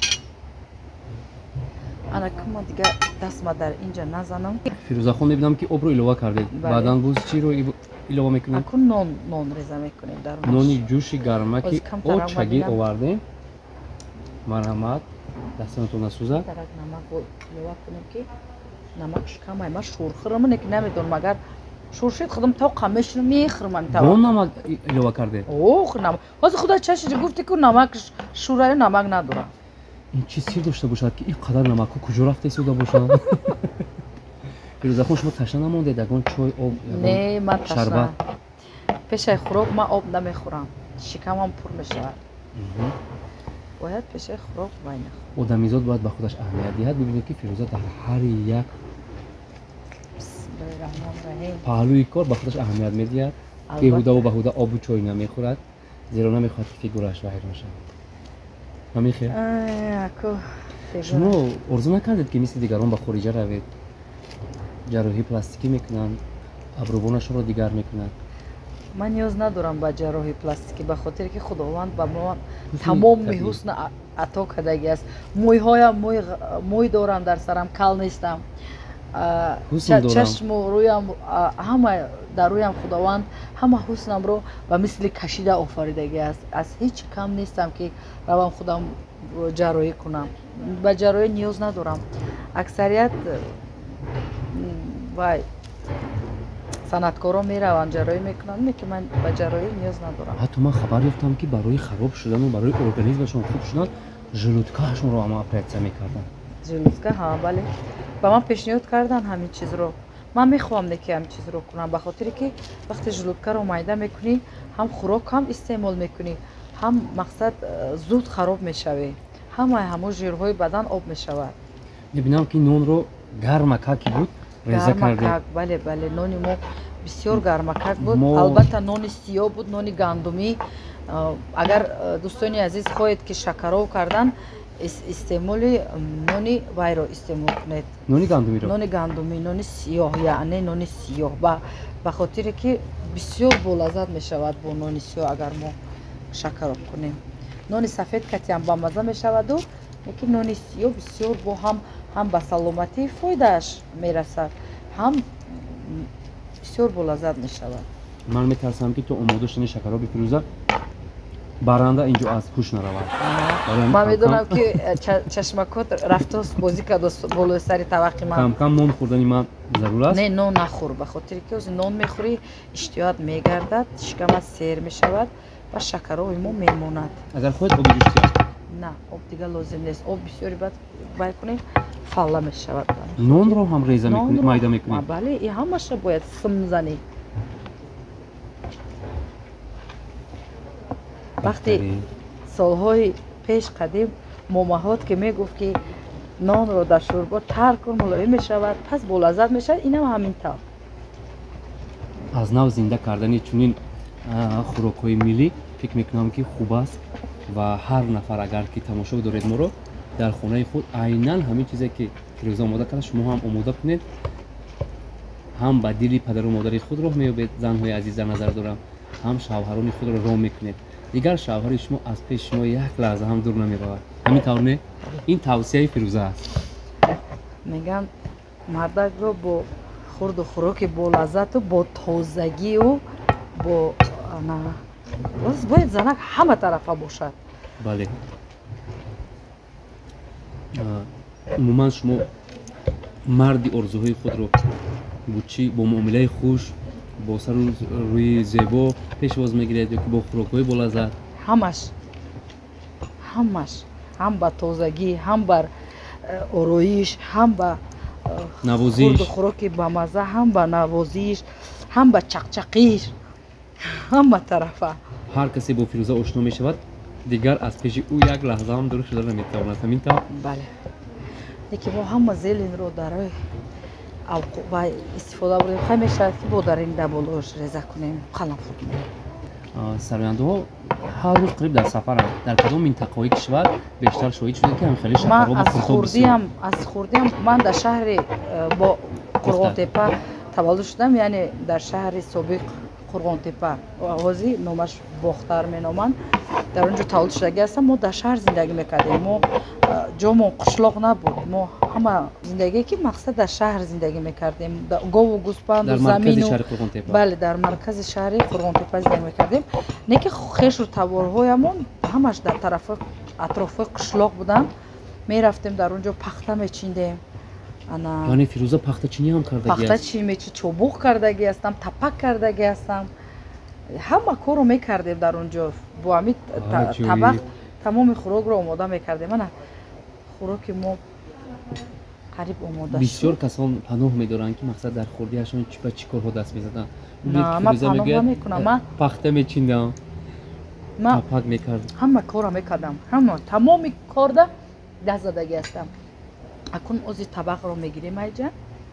انا کم دیگه دست ما در اینجا نزنم. فیروزه خان میبینم که آب رو ایلوه کرده. بعداً بوز چی رو ایلوه میکنی؟ اکن نون نون ریزه میکنیم درونش. نونی جوشی گرمه که او چگی آورده. مرحمت. دستتون نسوزه. درک نمک رو ایلوه کنیم که نمکش کمه. ما شورخرم نک نمیدونم مگر شورشید خودم تا قمش رو میخرم تا. اون نمک ایلوه کرده. اوه نمک. از خدا چشش گفتی که نمکش شورای نمک نداره. این چی سیر داشته باشد که این قدر نمک رو کجا رفته سودا باشد؟ فیروزه خان شما تشنه نمونده دگان چای آب نه من تشنه پیش خوراک من آب نمیخورم شکمم پر میشه باید پیش خوراک باید نخورم. آدمیزاد باید به خودش اهمیت دهد. ببینید که فیروزه در هر یک پهلوی کار به خودش اهمیت میدهد. بیهوده و بهوده آب و چای نمیخورد زیرا نمیخواد که فیگورش ظاهر میشه. همین خیر. شما ارزو نکردید که مثل دیگران به خارجه روید؟ جراحی پلاستیکی میکنن، ابروانشون رو دیگر میکنن. من نیاز ندارم به جراحی پلاستیکی به خاطر که خداوند به ما تمام حسن عطا کردگی است. موی های موی موی دارم در سرم کل نیستم. چشم و رویم همه در رویم خداوند همه حسنم رو به مثل کشیده آفریدگی است. از هیچ کم نیستم که روام خودم جراحی کنم. به جراحی نیاز ندارم. اکثریت وای صنعتکارا میروند جراحی میکنن میگه من به جراحی نیاز ندارم. حتی من خبر یافتم که برای خراب شدن و برای ارگانیسمشون خوب شدن ژلوتکاشون رو هم اپراتسیا میکردن. ژلوتکا ها بله. با من پیشنهاد کردن همین چیز رو. من میخوام نکه همین چیز رو کنم به خاطر که وقتی ژلوتکا رو معده میکنی هم خوراک هم استعمال میکنی هم مقصد زود خراب میشوی همه همه ژیرهای بدن آب میشود. میبینم که نون رو گرمکک بود ریزه کرده. بله بله نون ما بسیار گرمکک بود. البته نون سیاه بود نون گندمی. اگر دوستان عزیز خواهید که شکرو کردن استعمال نون وای رو استعمال کنید. نون گندمی رو؟ نون گندمی نون سیاه یعنی نون سیاه با به خاطر که بسیار بولذت می شود با نون سیاه اگر ما شکر کنیم. نون سفید کتی هم با مزه می شود و یکی نون سیاه بسیار با هم هم به سلامتی فایدهش می رسد هم بسیار بولذت می شود. من می ترسم که تو آماده شدن شکر رو بفروزه برنده اینجا از پوش نرود. من میدونم که چشمکات رفته بازی کرده بالای سری طبقه من. کم کم نون خوردنی من ضرور است. نه نون نخور به خاطر که از نون میخوری اشتیاق میگردد شکمت سیر میشود و شکرهای ما میماند. اگر خودت آب جوش نه آب دیگه لازم نیست. آب بسیاری باید باید کنیم فعلا میشود. نون رو هم ریزه میکنی مایده میکنی؟ بله این همش باید سم زنی. وقتی سالهای پیش قدیم ماماهات که میگفت که نان رو در شوربا تر کن ملایم میشود پس بولذت میشود اینم همین طور. از نو زنده کردن چنین خوراک‌های ملی فکر میکنم که خوب است و هر نفر اگر که تماشا دارید ما رو در خانه خود عیناً همین چیزی که فیروزه آماده کرده شما هم آماده کنید. هم به دل پدر و مادر خود رو میابید زنهای عزیز در نظر دارم هم شوهران خود رو راه میکنید. دیگر شوهر شما از پیش شما یک لحظه هم دور نمیرود. همین طور نه؟ این توصیه فیروزه است. میگم مردک رو با خورد و خوراک با لذت و با تازگی و با باز باید زنک همه طرفه باشد. بله. عموما شما مردی ارزوهای خود رو با چی با معامله خوش با سر روی زیبا پیش باز میگیرید یا که با خوراک‌های با لذت؟ همش همش هم با تازگی هم بر ороиш, ҳам ба навозиш, хурду хуроки бамаза, ҳам ба навозиш, ҳам ба чақчақиш, ҳама тарафа. ҳар касе бо Фирӯза ошно мешавад, дигар аз пеши ӯ як лаҳза ҳам дур шуда наметавонад. Ҳамин тавр? Бале. Лекин мо ҳама зеленро дарои авқуба истифода бурдем. Хай мешавад ки бо дар ин даболош реза кунем, қаламфур кунем. Сарояндаҳо ҳар рӯз қариб дар сафаранд. Дар кадом минтақаҳои кишвар бештар шоҳид шудед ки ҳамин хеле шакарҳо ба Қуртоб бисёр? Аз хурдиам ман дар шаҳри бо Қурғонтепа таваллуд шудам, яъне дар шаҳри собиқ Қурғонтепа, ҳозир номаш Бохтар меноманд. Дар он ҷо таваллуд шудагӣ ҳастам. Мо дар шаҳр зиндагӣ мекардем. Мо ҷомон қишлоқ набуд. Мо ҳама зиндагие ки мақсад дар шаҳр зиндагӣ мекардем. Гову гӯспанду замину, бале, дар маркази шаҳри Қурғонтепа зиндагӣ мекардем. Не ки хешу таворҳоямон ҳамаш дар тарафи атрофи қишлоқ буданд. Мерафтем дар он ҷо пахта мечиндем. Яъне Фирӯза пахтачинӣ ҳам кардагӣ аст? Пахтачӣ мечи, чобуқ кардагӣ ҳастам, тапак кардагӣ ҳастам. Ҳама корро мекардем дар он ҷо. Бо ҳамин табақ тамоми хӯрокро омода мекардем. Ана хӯроки мо қариб омода шуд. Бисёр касон паноҳ медоранд ки мақсад дар хурдиашон ба чӣ корҳо даст мезаданд. На, ман паноҳ намекунам. Ман пахта мечиндам, тапак мекардам. Ҳама корро мекардам. Ҳама тамоми корда даст задагӣ ҳастам. Акун ози табақро мегирем айҷа.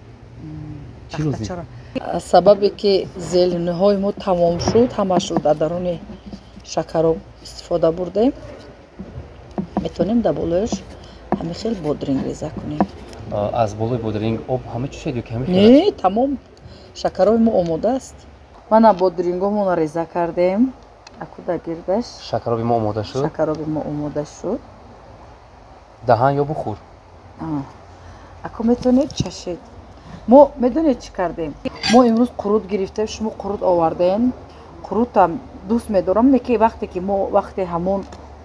Чӣ рози? Сабабе ки зелениҳои мо тамом шуд, ҳамашро дар даруни шакароб истифода бурдем. Метавонем дар болояш ҳамин хел бодринг реза кунем. Аз болои бодринг об ҳама чӣ шуд ё ки ҳамин хел? Не, тамом шакарои мо омода аст. Мана бодрингомонро реза кардем. Аку дар гирдаш шакароби мо омода шуд. Шакароби мо омода шуд. Даҳан ё бухӯр? Аку метавонед чашед. Мо медонед чӣ кардем? Мо имрӯз қурут гирифтем, шумо қурут оварден. Қурутам дӯст медорам, лекин вақте ки мо вақте ҳамон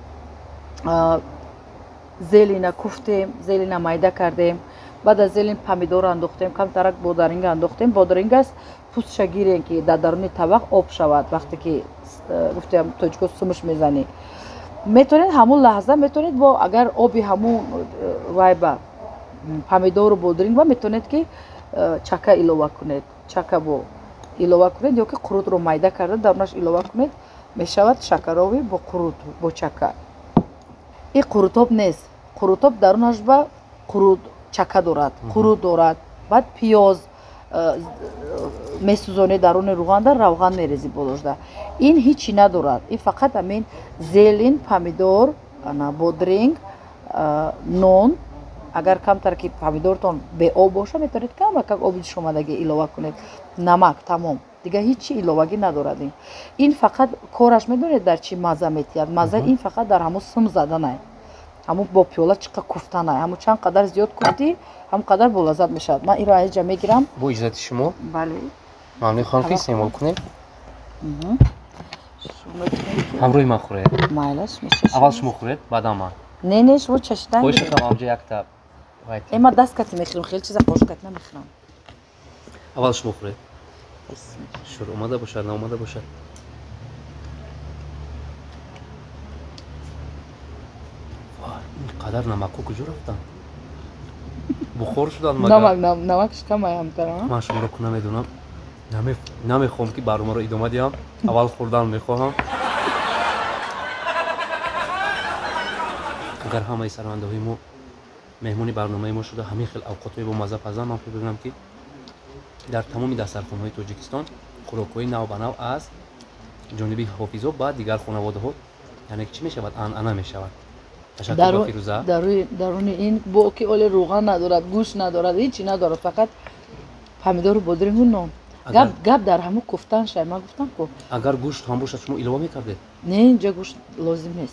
зелина куфтем, зелина майда кардем, баъд аз зелин помидор андохтем, камтарак бодаринг андохтем. Бодаринг аст пӯстша гирем ки дар даруни табақ об шавад. Вақте ки гуфтем тоҷико сумш мезанӣ, метавонед ҳамон лаҳза метавонед бо агар оби ҳамон вайба помидору бодаринг ба метавонед ки чака илова кунед. Чака бо илова кунед ё ки қурутро майда карда дарунаш илова кунед, мешавад шакарови бо қурут бо чака. ин қурутоб нест. Қурутоб дарунаш ба қурут чака дорад, қурут дорад. Баъд пиёз месӯзонӣ даруни руғанда, равған мерезӣ болошда. Ин ҳичи надорад. Ин фақат ҳамин зелин, помидор, бодринг, нон. Агар камтар ки помидортон беоб боша, метавонед камакак оби шомадагӣ илова кунед. Намак, тамом. Дигар ҳичи иловагӣ надорад. Ин ин фақат кораш медонед дар чӣ мазза метиҳад. Мазза ин фақат дар ҳамон сум заданай. ҳамон бо пиёла чиқа куфтанай. ҳамон чанд қадар зиёд куфтӣ, ҳамон қадар болаззат мешавад. Ман инро айҷа мегирам. Бо иҷозати шумо? Бале. Мамнун хонам ки истеъмол кунем. ҳамроҳи ман хӯред. Майлаш мешашам. аввал шумо хӯред, баъдам ман. Не, не, шумо чашидан. Хоҳиш мекунам амҷа якта. Эма даст кати мехӯрам, хеле чиза қошкат намехӯрам. аввал шумо хӯред. Шур омада бошад, наомада бошад. ин қадар намакҳо куҷо рафтанд? бухор шуданд магар? Намак, намакш камаям дорам. Ман шуморо ку намедонам. Намехоҳам ки барномаро идома диҳам. Аввал хӯрдан мехоҳам. агар ҳамаи сарояндаҳои мо меҳмони барномаи мо шуда ҳамин хел авқотҳои бо мазза пазанд, ман фикр мекунам ки дар тамоми дастархонҳои тоҷикистон хӯрокҳои нав ба нав аз ҷониби ҳофизо ба дигар хонаводаҳо яъне чӣ мешавад, анъана мешавад. Ташаккур ба Фирӯза. Даруни ин бо ки оли руған надорад, гӯшт надорад, ҳичи надорад, фақат помидору бодрингу нон. Гап гап дар ҳамон куфтан шай. Ман гуфтам ку агар гӯшт ҳам бошад шумо илова мекардед? Не, инҷа гӯшт лозим нест.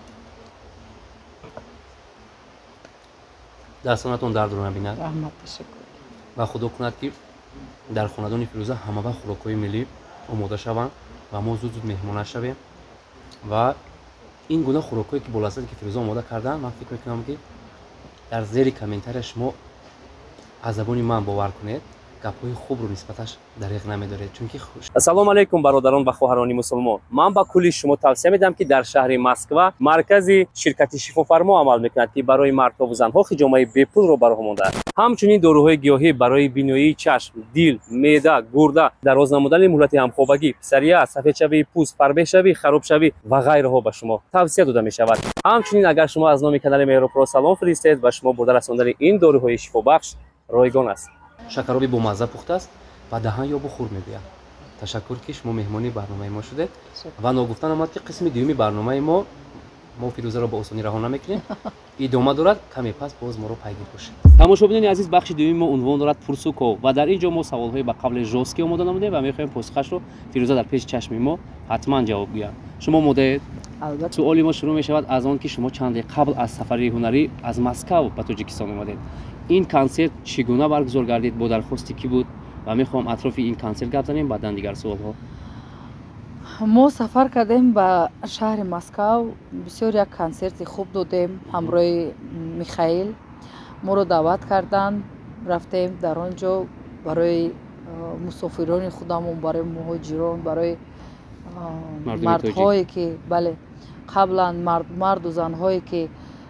дастонатон дардро набинад. раҳмат, ташаккур. ва худо кунад ки дар хонадони Фирӯза ҳама вақт хӯрокҳои миллӣ омода шаванд ва мо зуд зуд меҳмона шавем. ва ин гуна хӯрокҳое ки болаззате ки Фирӯза омода карданд, ман фикр мекунам ки дар зери комментария шумо аз забони ман бовар кунед гапҳои хубро нисбаташ дариқ намедоред чунки хуш. Ассалому алайкум бародарон ва хоҳарони мусулмон. Ман ба кулли шумо тавсия медиҳам ки дар шаҳри Москва маркази ширкати шифофармо амал мекунад ки барои мардҳову занҳо хиҷомаи бепулро бароҳо мондаанд. Ҳамчунин дороҳои гиёҳӣ барои биноии чашм, дил, меъда, гурда, дароз намудани муҳлати ҳамхобагӣ, писария, сафедшавии пӯст, фарбеҳшавӣ, харобшавӣ ва ғайраҳо ба шумо тавсия дода мешавад. Ҳамчунин агар шумо аз номи канали Меҳрупро салом фиристед, ба шумо бурда расондани ин доруҳои шифобахш ройгон аст. Шакароби бомазза пухтааст ба даҳан ё бо хур мегӯям. Ташаккур ки шумо меҳмони барномаи мо шудед ва ногуфтан омад ки қисми дуюми барномаи мо мо фирӯзаро ба осонӣ раҳо намекунем. Идома дорад, каме пас боз моро пайгир бошед. Тамошобинони азиз, бахши дуюми мо унвон дорад пурсуков ва дар ин ҷо мо саволҳои ба қабли жостки омода намудем ва мехоҳем посухашро фирӯза дар пеши чашми мо ҳатман ҷавоб гӯяд. Шумо модаед? албатта. Суоли мо шурӯъ мешавад аз он ки шумо чанде қабл аз сафари ҳунарӣ аз Москав ба Тоҷикистон омадед. ин консерт чӣ гуна баргузор гардид, бо дархости кӣ буд ва мехоҳам атрофи ин консерт гап занем, баъдан дигар суолҳо. мо сафар кардем ба шаҳри Москав, бисёр як консерти хуб додем ҳамроҳи Михаил. моро даъват карданд, рафтем дар он ҷо барои мусофирони худамон, барои муҳоҷирон, барои мардҳое ки бале қаблан марду занҳое ки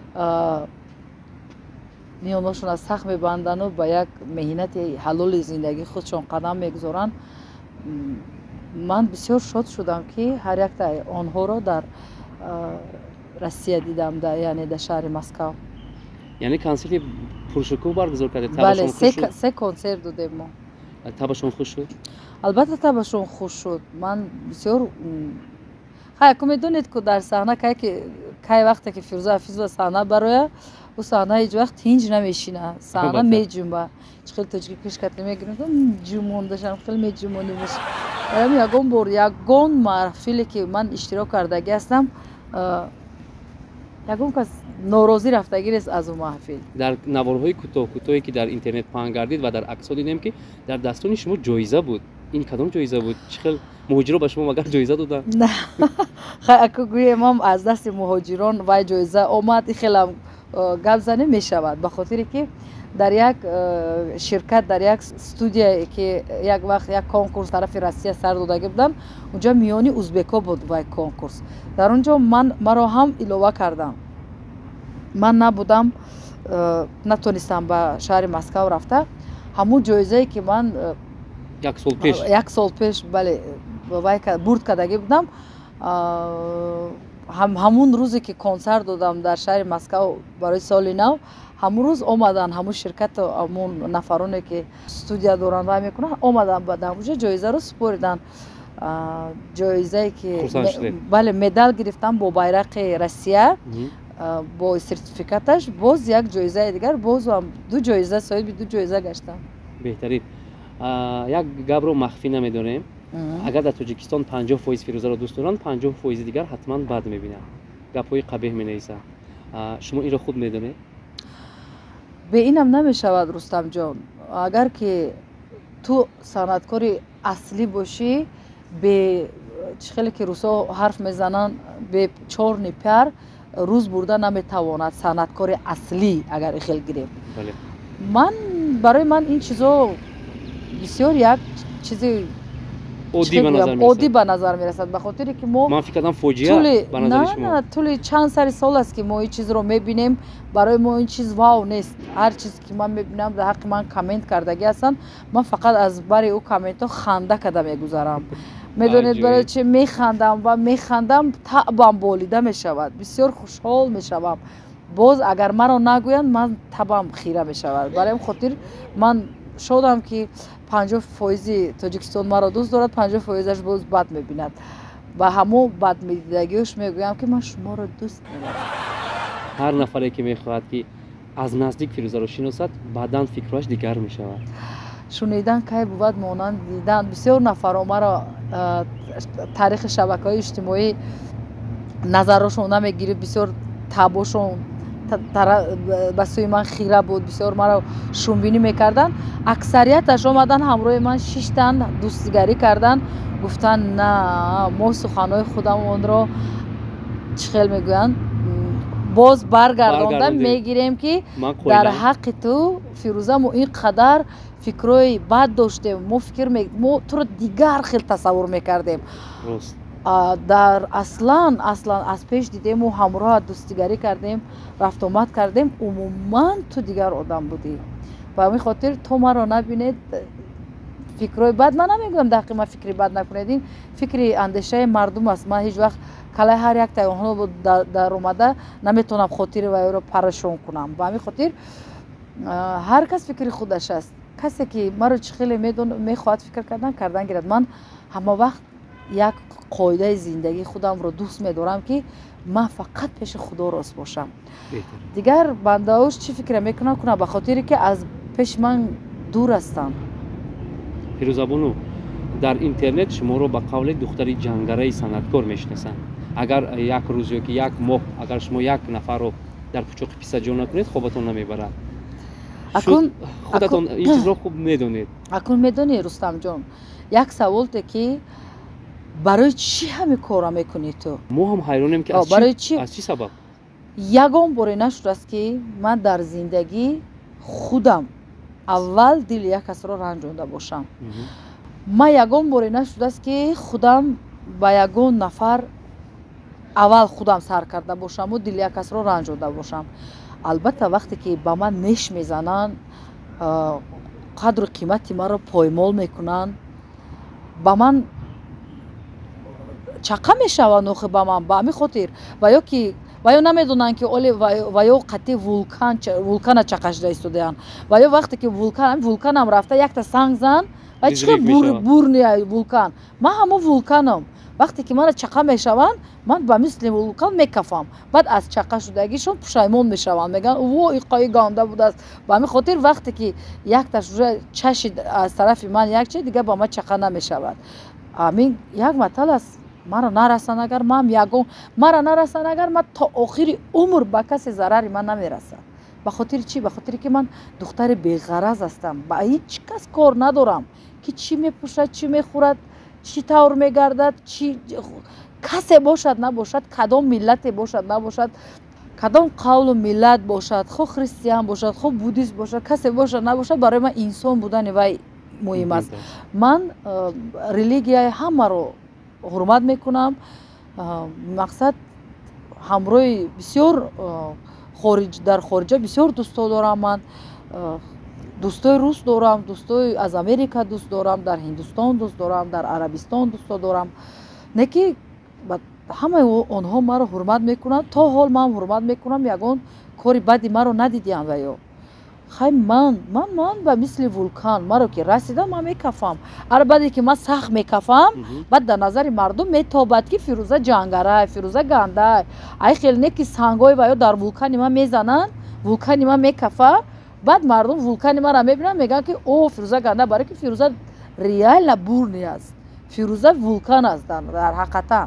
миёнашон аз сахт мебандану ба як меҳнати ҳалоли зиндагии худшон қадам мегузоранд. ман бисёр шод шудам ки ҳар яктаи онҳоро дар Россия дидам, яъне дар шаҳри Москав. яъне консерти пуршукӯҳ баргузор кардед? бале се консерт додем мо. табашон хуш шуд? албатта табашон хуш шуд. ман бисёр хайку медонед ку дар саҳна кай вақте ки Фирӯза Ҳафизова саҳна бароя, ӯ саҳна ҳеҷ вақт тинҷ намешина, саҳна меҷунба. чӣ хел тоҷики пеш кардем мегирем ҷумондашам, хел меҷумонемш. ам ягон бор ягон маҳфиле ки ман иштирок кардагӣ ҳастам, ягон кас норозӣ рафтагӣ нест аз ӯ маҳфил. дар наворҳои кӯтоҳ кӯтоҳе ки дар интернет паҳн гардид ва дар аксҳо дидем ки дар дастони шумо ҷоиза буд. ин кадом ҷоиза буд? чӣ хел муҳоҷиро ба шумо магар ҷоиза доданд? на хаку гӯем ам аз дасти муҳоҷирон вай ҷоиза омад, ин хелам гап занӣ мешавад, ба хотире ки дар як ширкат, дар як студия ки як вақт як конкурс тарафи Россия сар додагӣ буданд, унҷо миёни узбекҳо буд вай конкурс. дар он ҷо ман маро ҳам илова кардам. ман набудам, натонистам ба шаҳри Москав рафта. ҳамун ҷоизае ки ман як сол пеш як сол пеш бале вай бурд кардагӣ будам, ҳамун рӯзе ки консарт додам дар шаҳри Москав барои соли нав, ҳамун рӯз омадан ҳамун ширкату ҳамун нафароне ки студия доранд вай мекунанд, омадан ба дамуҷа ҷоизаро супориданд. ҷоизае ки бале медал гирифтам бо байрақи Россия, бо сертификаташ, боз як ҷоизаи дигар, бозам ду ҷоиза, соҳиби ду ҷоиза гаштам. беҳтарин. як гапро махфӣ намедонем. агар дар Тоҷикистон панҷоҳ фоиз Фирӯзаро дӯст доранд, панҷоҳ фоизи дигар ҳатман бад мебинанд. гапҳои қабеҳ менависанд. шумо инро худ медонед? бе инам намешавад Рустамҷон. агар ки ту санъаткори аслӣ бошӣ, бе чӣ хеле ки рӯсҳо ҳарф мезананд, бе чорни пиар рӯз бурда наметавонад санъаткори аслӣ, агар ихел гирем. ман барои ман ин чизо бисёр як чизи оддӣ ба назар мерасад, ба хотире ки мо ман фикр кардам фоҷиа ба назари шумо. на тӯли чанд сари сол аст ки мо ин чизро мебинем. барои мо ин чиз вау нест. ҳар чиз ки ман мебинам дар ҳаққи ман коммент кардагӣ ҳастанд, ман фақат аз бари ӯ комментҳо ханда карда мегузарам. медонед барои чи механдам ва механдам, табам болида мешавад, бисёр хушҳол мешавам. боз агар маро нагӯянд, ман табам хира мешавад. барои ин хотир ман шодам ки панҷоҳ фоизи Тоҷикистон маро дӯст дорад, панҷоҳ фоизаш боз бад мебинад. ба ҳамон бадмедидагиёш мегӯям ки ман шуморо дӯст медорам. ҳар нафаре ки мехоҳад ки аз наздик Фирӯзаро шиносад, баъдан фикраш дигар мешавад. шунидан кай бувад монанд дидан. бисёр нафаро маро таърихи шабакаҳои иҷтимоӣ назарошон намегириб, бисёр табошон ба сӯи ман хира буд, бисёр маро шумбинӣ мекарданд. аксарияташ омадан ҳамроҳи ман шиштан, дӯстигарӣ карданд, гуфтанд на мо суханҳои худамонро чӣ хел мегӯянд боз баргардонда мегирем ки дар ҳаққи ту Фирӯза мо ин қадар фикрои бад доштем, мо фикр мо туро дигар хел тасаввур мекардем. дар аслан аслан аз пеш дидему ҳамроҳат дӯстигарӣ кардем, рафтомад кардем, умуман ту дигар одам будӣ. ба ҳамин хотир то маро набинед фикрои бад, ман намегӯям дақиқа фикри бад накунед, ин фикри андешаи мардум аст. Ман ҳеҷ вақт калаи ҳар як таёнҳо дар омада наметавонам хотири вайро парашон кунам. Ба ҳамин хотир ҳар кас фикри худаш аст. касе ки маро чӣ хеле мехоҳад фикр кардан кардан гирад. Ман ҳама вақт як қоидаи зиндагии худамро дӯст медорам ки ман фақат пеши худо рост бошам. дигар бандаош чӣ фикра мекунам кунам ба хотире ки аз пеши ман дур ҳастам. фирӯзабону, дар интернет шуморо ба қавли духтари ҷангараи санъаткор мешинасанд. агар як рӯз ёки як моҳ агар шумо як нафарро дар пучоқи писаҷон накунед, хобатон намебарад. акун худатон ин чизро хуб медонед. акун медонӣ Рустамҷон, як саволте ки барои чӣ ҳами корро мекунӣ ту? мо ҳам ҳайронем ки аз чӣ сабаб? ягон боре нашудааст ки ман дар зиндагӣ худам аввал дили як касро ранҷонда бошам. ман ягон боре нашудааст ки худам ба ягон нафар аввал худам сар карда бошаму дили як касро ранҷонда бошам. албатта вақте ки ба ман неш мезананд, қадру қимати маро поймол мекунанд, ба ман чақа мешаванд охи ба ман. ба ҳамин хотир ва ё ки ва ё намедонанд ки оле ва ё қатъи вулкан вулкана чақашида истодаанд, ва ё вақте ки вулкан вулканам рафта якта санг зан ва чӣ бурни вулкан, ман ҳамо вулканам. вақте ки мана чақа мешаванд, ман ба мисли вулкан мекафам. баъд аз чақа шудагишон пушаймон мешаванд, мегӯянд во иқои ганда будааст. ба ҳамин хотир вақте ки якта чаши аз тарафи ман якче дигар ба ман чақа намешавад. ҳамин як матал аст. маро нарасанд агар ман ягон маро нарасанд агар ман то охири умр ба касе зарари ман намерасад. ба хотири чӣ? ба хотире ки ман духтари беғараз ҳастам. ба ҳеҷ кас кор надорам ки чӣ мепӯшад, чӣ мехӯрад, чӣ тавр мегардад, чӣ касе бошад набошад, кадом миллате бошад набошад, кадом қавлу миллат бошад, хо христиан бошад, хо буддист бошад, касе бошад набошад, барои ман инсон будани вай муҳим аст. ман религияи ҳамаро ҳурмат мекунам. мақсад ҳамроҳи бисёр дар хориҷа бисёр дӯстҳо дорам. ман дӯстои рус дорам, дӯстои аз Америка дӯст дорам, дар Ҳиндустон дӯст дорам, дар Арабистон дӯстҳо дорам. не ки ҳамаи онҳо маро ҳурмат мекунанд. то ҳол ман ҳурмат мекунам, ягон кори бади маро надидиам. ва ё хай ман ман ман ба мисли вулкан, маро ки расида ман мекафам. албатта ки ман сахт мекафам, баъд дар назари мардум метобад ки фирӯза ҷангарай, фирӯза гандай, ай хеле не ки сангҳои ва ё дар вулкани ман мезананд, вулкани ман мекафа. баъд мардум вулкани маро мебинанд, мегӯянд ки о фирӯза ганда, барои ки фирӯза реально бурни аст. фирӯза вулкан аст дар ҳақиқатан.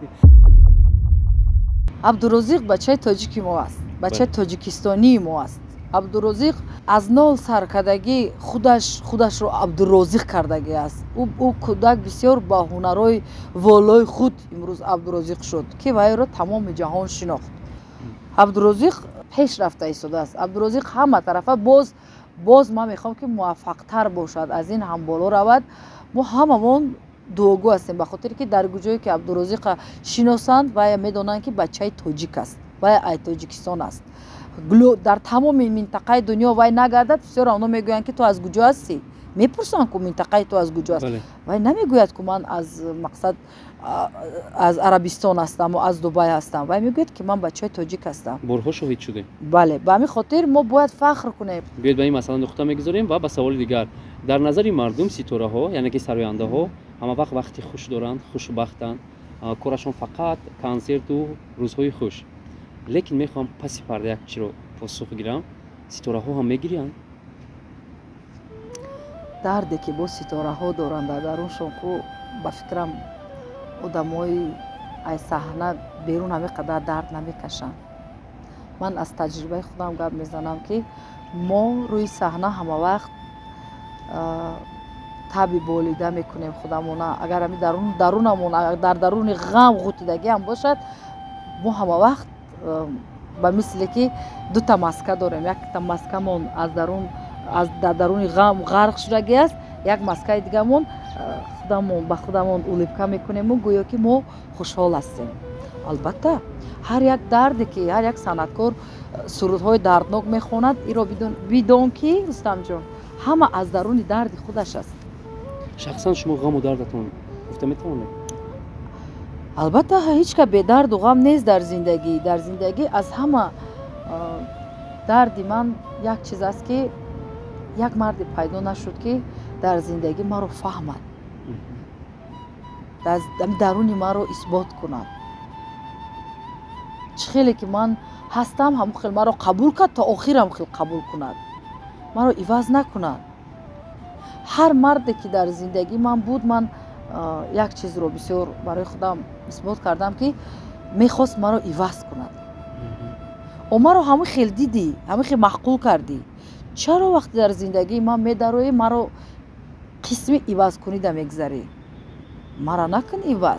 абдурозиқ бачаи тоҷики мо аст, бачаи тоҷикистонии мо аст. абдурозиқ аз нол саркардагӣ худаш худашро абдурозиқ кардагӣ аст. ӯ кӯдак бисёр ба ҳунарҳои волои худ имрӯз абдурозиқ шуд ки вайро тамоми ҷаҳон шинохт. абдурозиқ пеш рафта истодааст. абдурозиқ ҳама тарафа боз боз ман мехоҳам ки муваффақтар бошад, аз ин ҳам боло равад. мо ҳамамон дуогӯ ҳастем, ба хотире ки дар ҷое ки абдурозиқа шиносанд, вай медонанд ки бачаи тоҷик аст, вай ай тоҷикистон аст. дар тамоми минтақаи дунё вай нагардад, бисёр онҳо мегӯянд ки ту аз куҷо ҳастӣ, мепурсанд ку минтақаи ту аз куҷо аст. вай намегӯяд ку ман аз мақсад аз Арабистон ҳастам ва аз Дубай ҳастам. вай мегӯяд ки ман бачаи тоҷик ҳастам. борҳо шоҳид шудем. бале, ба ҳамин хотир мо бояд фахр кунем. биёед ба ин масъала нуқта мегузорем ва ба саволи дигар. дар назари мардум ситораҳо, яъне ки сарояндаҳо ҳама вақт вақти хуш доранд, хушбахтанд, корашон фақат консерту рӯзҳои хуш. лекин мехоҳам паси парда як чиро посух гирам. ситораҳо ҳам мегириянд? дарде ки бо ситораҳо доранд дар даруншон ку ба фикрам одамои ай саҳна берун ҳамин қадар дард намекашанд. ман аз таҷрибаи худам гап мезанам ки мо рӯи саҳна ҳама вақт таби болида мекунем худамона. агар ҳами дарунамон дар даруни ғам ғутидагӣ ҳам бошад, мо ҳама вақт ба мисле ки дута маска дорем. якта маскамон аз дарун аз дар даруни ғам ғарқ шудагиаст як маскаи дигамон худамон ба худамон улибка мекунему гӯё ки мо хушҳол ҳастем. албатта ҳар як дарде ки ҳар як санъаткор сурудҳои дарднок мехонад, иро бидон ки рустамҷон ҳама аз даруни дарди худаш аст. шахсан шумо ғаму дардатон гуфта метавонед? албатта ҳеҷ ка бедарду ғам нест дар зиндагӣ. дар зиндагӣ аз ҳама дарди ман як чиз аст ки як марде пайдо нашуд ки дар зиндагӣ маро фаҳмад, даруни маро исбот кунад. чӣ хеле ки ман ҳастам ҳамон хел маро қабул кард, то охир ҳамон хел қабул кунад, маро иваз накунад. ҳар марде ки дар зиндагӣ ман буд, ман як чизро бисёр барои худам исбот кардам ки мехост маро иваз кунад. о маро ҳамон хел дидӣ, ҳамон хел маҳқул кардӣ, чаро вақте дар зиндагии ман медароӣ маро қисми ивазкунида мегзарӣ? мара накун иваз.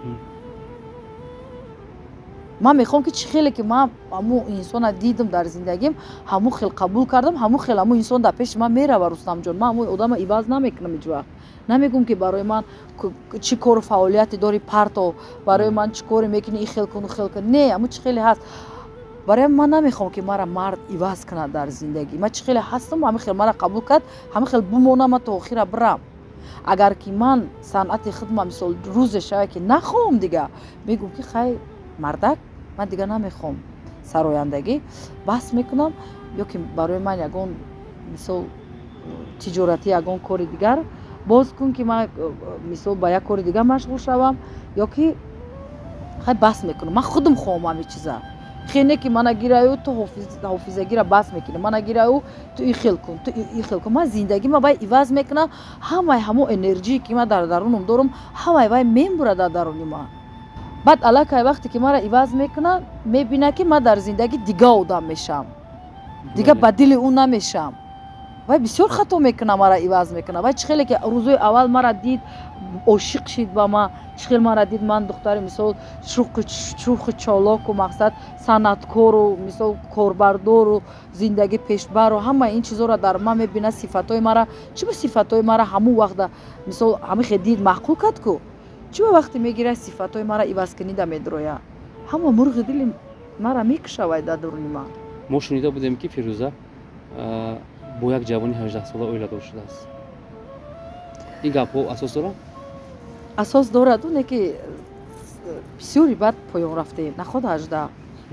ман мехоҳам ки чӣ хеле ки ман ҳамун инсона дидам дар зиндагим, ҳамун хел қабул кардам, ҳамун хел ҳамун инсон дар пеши ман мерава. Рустамҷон, ман ҳамун одама иваз намекунам ҳеҷ вақт. намегӯм ки барои ман чӣ кору фаъолияте дори парто, барои ман чӣ коре мекунӣ, ин хел кун, хел кун. Не, ҳамун чӣ хеле ҳаст. барои ман намехоҳам ки мара мард иваз кунад дар зиндагӣ. ман чӣ хеле ҳастам, ҳамин хел мара қабул кард, ҳамин хел бимонам то охира бирам. агар ки ман санъати худман мисол рӯзе шавад ки нахоҳам дига, мегӯм ки хай мардак, ман дига намехоҳам сарояндагӣ, бас мекунам, ё ки барои ман ягон мисол тиҷорати ягон кори дигар боз кун ки ман мисол ба як кори дигар машғул шавам, ё ки хай бас мекунам. ман худам хоҳам ҳамин чиза. хене ки мана гираю ту ҳофизагира бас мекунӣ, мана гираю ту ин хел кун, ту ин хел кун. ман зиндагӣ ма вай иваз мекунам, ҳамаи ҳамон энержии ки ман дар дарунам дорам, ҳамаи вай мебурад дар даруни ман. баъд аллакай вақте ки мара иваз мекунад, мебинад ки ман дар зиндагӣ дига одам мешавам, дига ба дили ӯ намешавам. вай бисёр хато мекунад, мара иваз мекунад. вай чӣ хеле ки рӯзои аввал мара дид, ошиқ шид ба ман, чӣ хел мара дид ман духтари мисол шухи чолоку мақсад санъаткору мисол корбардору зиндагӣ пешбару ҳамаи ин чизҳоро дар ман мебинад, сифатҳои мара. чӣ ба сифатҳои мара ҳамун вақта мисол ҳамин хел дид маъқул кард ку? чӣ ба вақте мегирад сифатҳои мара ивазкунида медрояд? ҳама мурғи дили мара мекушад вай дар дуруни ман. мо шунида будем ки Фирӯза бо як ҷавони ҳаждаҳ сола оиладор шудааст. ин гапҳо асос дорад? асос дорад. оне ки бисёри бад поён рафтем, наход ҳаждаҳ.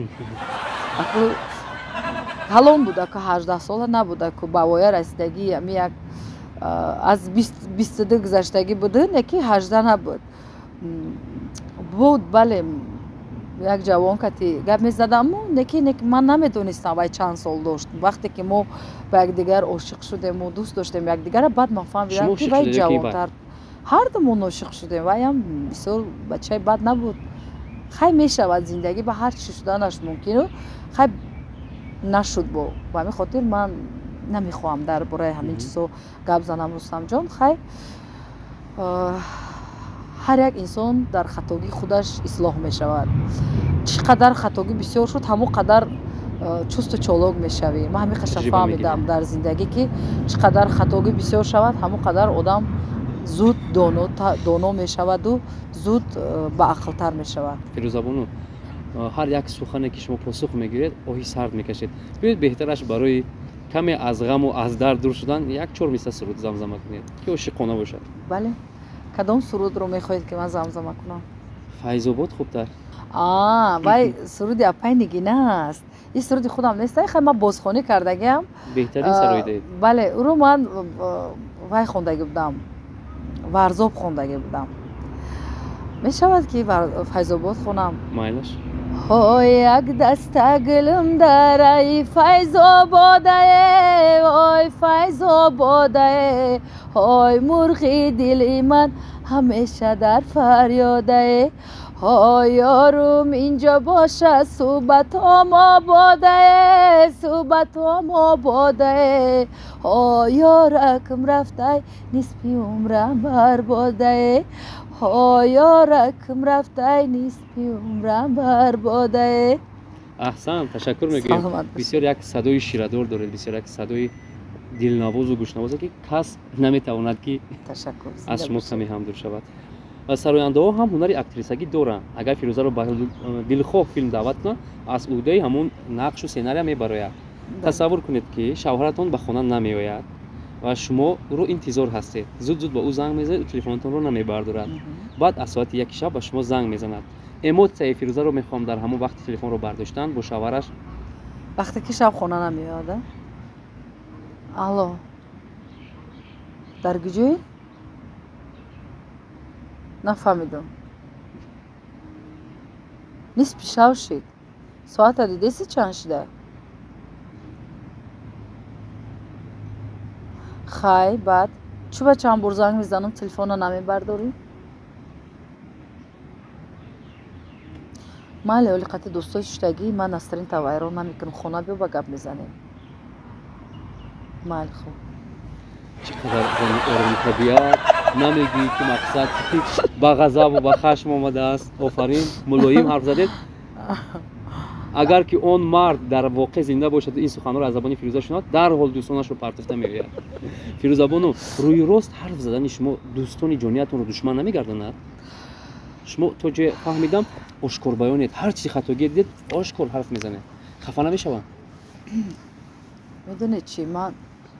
ҳалон буда ки ҳаждаҳ сола набуда ки ба воя расидагӣ ами як аз бисту ду гузаштагӣ буду, не ки ҳаждаҳ набуд. буд бале як ҷавон кати гап мезадам, не ки ман намедонистам вай чанд сол дошт. вақте ки мо ба якдигар ошиқ шудему, дӯст доштем якдигара, баъд ман фаҳмидам ки вай ҷавонтар. ҳардумон ошиқ шудем, вайам бисёр бачаи бад набуд. хай мешавад зиндагӣ ба ҳар чӣ шуданаш мумкину, хай нашуд. бо ба ҳамин хотир ман намехоҳам дар бораи ҳамин чизҳо гап занам. Рустамҷон, хай ҳар як инсон дар хатогии худаш ислоҳ мешавад. чӣ қадар хатогӣ бисёр шуд, ҳамон қадар чусту чолок мешавӣ. ман ҳамин қаша фаҳмидам дар зиндагӣ ки чӣ қадар хатогӣ бисёр шавад, ҳамон қадар одам зуд доно мешаваду зуд баақлтар мешавад. Фирӯзабону, ҳар як сухане ки шумо посух мегиред, оҳи сард мекашед. биёед беҳтараш барои каме аз ғаму аз дард дур шудан як чор миста суруд замзама кунед ки ошиқона бошад. бале, кадом сурудро мехоҳед ки ман замзама кунам? Файзобод хубтар. а вай суруди апай нигина аст. ин суруди худам нест. хай ман бозхонӣ кардагиам. беҳтарин сарои дед. бале, ӯро ман вай хондаги будам, варзоб хондаги будам. мешавад ки файзобод хонам? майлаш. ҳой як даста гулум дараи файзободае, ой файзободае, ҳой мурғи дили ман ҳамеша дар фарёдае, ҳой ёрум инҷо боша суҳбатҳом ободае, суҳбатҳом ободае, ҳой ёракм рафтай нисфи умрам барбодае, ҳой ёракм рафтай нисфи умрам барбодае. аҳсан, ташаккур мегӯем. бисёр як садои ширадор доред, бисёр як садои дилнавозу гӯшнавозе ки кас наметавонад ки ташаккур. аз шумо каме ҳамдур шавад. ва сарояндаҳо ҳам ҳунари актрисагӣ доранд. Агар Фирӯзаро ба дилхоҳ филм даъват кунанд, аз уҳдаи ҳамон нақшу сценария мебарояд. Тасаввур кунед ки шавҳаратон ба хона намеояд ва шумо ӯро интизор ҳастед. Зуд зуд ба ӯ занг мезанед, телефонатонро намебардорад. Баъд аз соати яки шаб ба шумо занг мезанад. Эмоцияи Фирӯзаро мехоҳам дар ҳамон вақти телефонро бардоштан бо шавҳараш. вақте ки шаб хона намеояд. алло, дар куҷои? нафаҳмидам. нисфи шав шид. соата дидеси чанд шида? хай, баъд чӣ ба чанд бор занг мезанам, телефонро намебардорӣ? майли оли қати дӯстои шуштагӣ, ман Насрин тавайрон намекунам, хона биё ба гап мезанем. майли хуб. چی قدر آروم طبیعت نمیگی که مقصد با غضب و با خشم آمده است. آفرین، ملایم حرف زدید. اگر که اون مرد در واقع زنده باشد این سخنان را از زبان فیروزه شنود، در حال دوستانش رو پرتفته میگوید. فیروزه بانو، روی راست حرف زدن شما دوستان جانیتون رو دشمن نمیگرداند؟ شما تا جای فهمیدم آشکار بیانید، هر چیزی خطاگی دید آشکار حرف میزنه. خفه نمیشوند؟ میدونید چی، من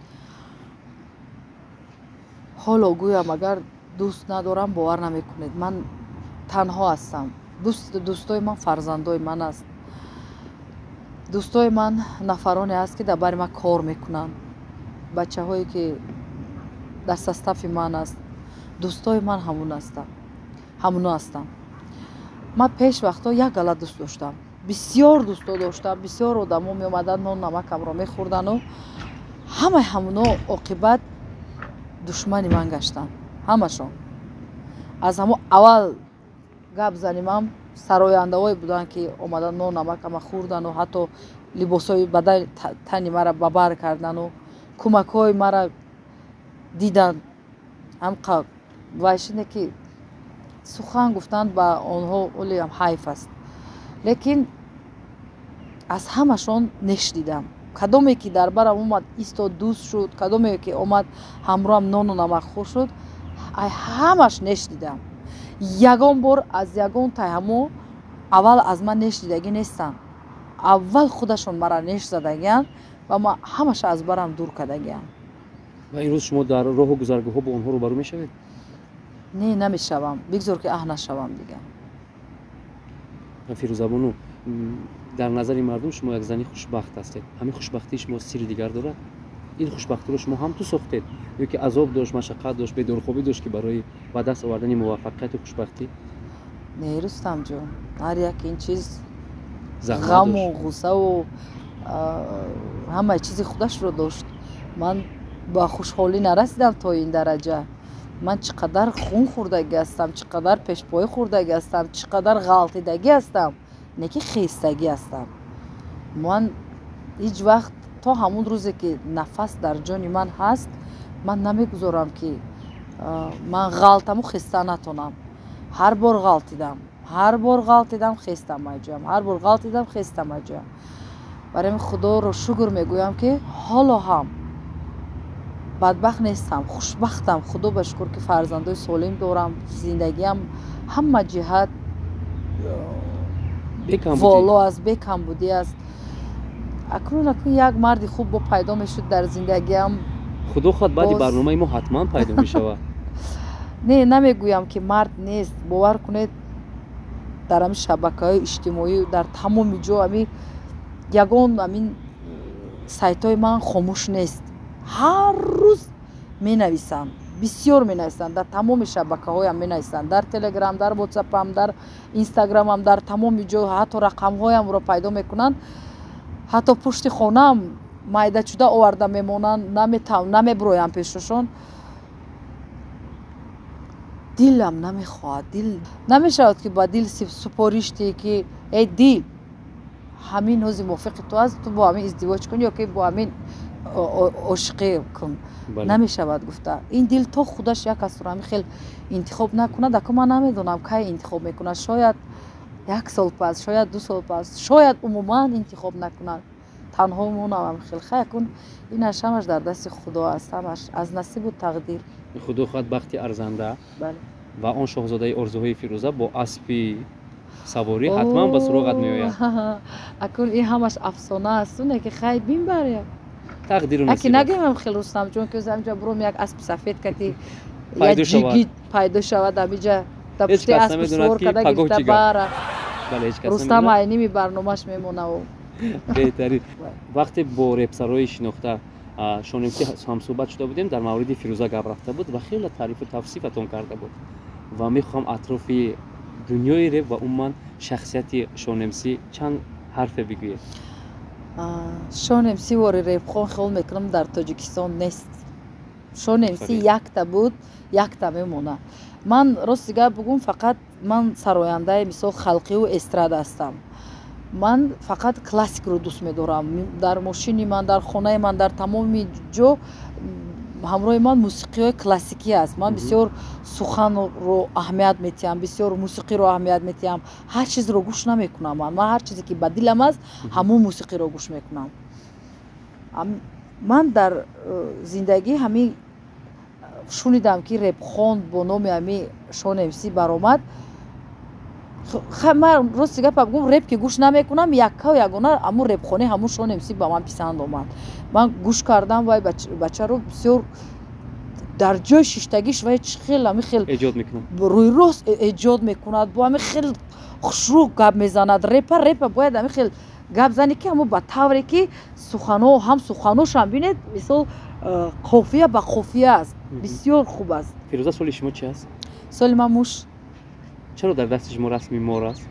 حالا گویم اگر دوست ندارم باور نمیکنید، من تنها هستم. دوست دوستای من فرزندای من است. دوستای من نفرانی است که در بر من کار میکنن. بچه هایی که در سستف من است. دوستای من همون هستم. همون هستم. من پیش وقتا یک غلط دوست داشتم. بسیار دوست داشتم. بسیار آدما می اومدن نون نمکم را میخوردن و همه همونا عاقبت دشمنی من گشتن. همشون. از همون اول گپ زنیم سراینده‌ای بودن که اومدن نون نمکم خوردن و حتی لباسای بدن تنی مرا ببر کردن و کمک‌های مرا دیدن. هم قا وایشینه که سخن گفتن با آنها اولی هم حیف است. لیکن از همشون نشدیدم. کدومی که در برم اومد ایستاد دوست شد، کدومی که اومد همراهم نون و نمک خور شد، همش نشدیدم. یگان بار از یگان تایمو اول از من نشدیدگی نیستن. اول خودشون مرا نش زدگیان و ما همش از برم دور کردگیان. و این روز شما در راه و گذرگاه ها با اونها روبرو میشوید؟ نه نمیشوم. بگذار که اه نشوم دیگه. فیروزه بانو، در نظر مردم شما یک زنی خوشبخت هستید. همین خوشبختی شما سری دیگر دارد؟ این خوشبختی رو شما هم تو ساختید یا که عذاب داشت، مشقت داشت، بی‌دارخوابی داشت که برای به دست آوردن موفقیت و خوشبختی؟ نه رستم جان، هر یک این چیز غم و غصه و همه چیزی خودش رو داشت. من با خوشحالی نرسیدم تا این درجه. من چقدر خون خوردگی هستم، چقدر پشپای خوردگی هستم، چقدر غلطیدگی هستم، نه که خیستگی هستم. من هیچ وقت تا همون روزی که نفس در جان من هست من نمیگذارم که من غلطمو خسته نتونم. هر بار غلطیدم، هر بار غلطیدم خستم مجام، هر بار غلطیدم خستم مجام. برای خدا رو شکر میگویم که حالا هم بدبخت نیستم، خوشبختم. خدا بشکر که فرزندای سالم دارم. زندگیم همه جهت والا است، بکم بودی است. اکنون اکنون یک مرد خوب با پیدا میشد در زندگیم. خدا خود بعد برنامه ما حتما پیدا میشود. نه نمیگویم که مرد نیست. باور کنید در همین شبکه‌های اجتماعی در تمام جا همین یگان همین سایت‌های من خاموش نیست. هر روز می نویسن، بسیار می نویسن. در تمام شبکه‌های هم می نویسن، در تلگرام، در واتساپ هم، در اینستاگرام هم، در تمام جا. حتی رقم‌های هم رو پیدا میکنن. حتی پشت خانه هم مایده شده آورده میمونن، نمیتونم نمیبرویم پیششون. دلم نمیخواد، دل نمیشود که با دل سپاریشتی که ای دل همین روز موافق تو است، تو با همین ازدواج کن یا که با همین عشقی کن. نمیشود گفته. این دل تو خودش یک کس رو خیلی انتخاب نکنه. دکه من نمیدونم که انتخاب میکنه. شاید یک سال پس، شاید دو سال پس، شاید عموما انتخاب نکنه. танҳо монавам хел хай кун инаш ҳамаш дар дасти худо аст, ҳамаш аз насибу тақдир. худо хоҳад бахти арзанда бале ва он шоҳзодаи орзуҳои Фирӯза бо аспи саворӣ ҳатман ба суроғат меояд. акун ин ҳамаш афсона аст, оне ки хай бинбаря тақдиру аки насиб. нагӯям хел Рустам ҷон ки замҷа буром як аспи сафед кати Пайдо як шавад. ҷигит пайдо шавад амиҷа да Ҳеч пушти кас аспи намедонад сувор ки када пагоҳ гирифта чигар. бара. Бале, ҳеч кас Рустам намедонад. айними барномаш мемонаву беҳтарин. вақте бо репсарои шинохта а, шонемсӣ ҳамсӯҳбат шуда будем, дар мавриди Фирӯза гап рафта буд ва хеле таърифу тавсифатон карда буд ва мехоҳам атрофи дунёи реп ва умуман шахсияти шонемсӣ чанд ҳарфе бигӯед. шонемсӣ вори репхон хел мекунам дар Тоҷикистон нест. шонемсӣ Фарид. якта буд, якта мемона. Ман рости гап бугум, фақат ман сарояндаи мисол халқиву эстрада ҳастам. Ман фақат классикро дӯст медорам. Дар мошини ман, дар хонаи ман, дар тамоми ҷо ҳамроҳи ман мусиқиҳои классикӣ аст. Ман бисёр суханро аҳамият метиҳам, бисёр мусиқиро аҳамият метиҳам. Ҳар чизро гӯш намекунам ман. Ман ҳар чизе ки ба дилам аст, ҳамон мусиқиро гӯш мекунам. Ам- Ман дар э, зиндагӣ ҳамин шунидам ки репхон бо номи ҳамин шонемсӣ баромад. Х- ман рости гапа бигӯм, реп ки гӯш намекунам, яккау ягона ҳамун репхони ҳамун шонемсӣ ба ман писанд омад. Ман гӯш кардам вай бач- бачаро бисёр дар ҷои шиштагиш вай чӣ хел ҳамин хел эҷод мекунам. рӯйрост э- эҷод мекунад, бо ҳамин хел хушрӯ гап мезанад. Репа репа бояд ҳамин хел гап зане ки ҳамун ба тавре ки суханҳо ҳам суханошам бинед мисол э, қофия ба қофия аст. Бисёр хуб аст. Фирӯза, соли шумо чӣ аст? соли ман муш чаро дар дасти шумо расми мор аст?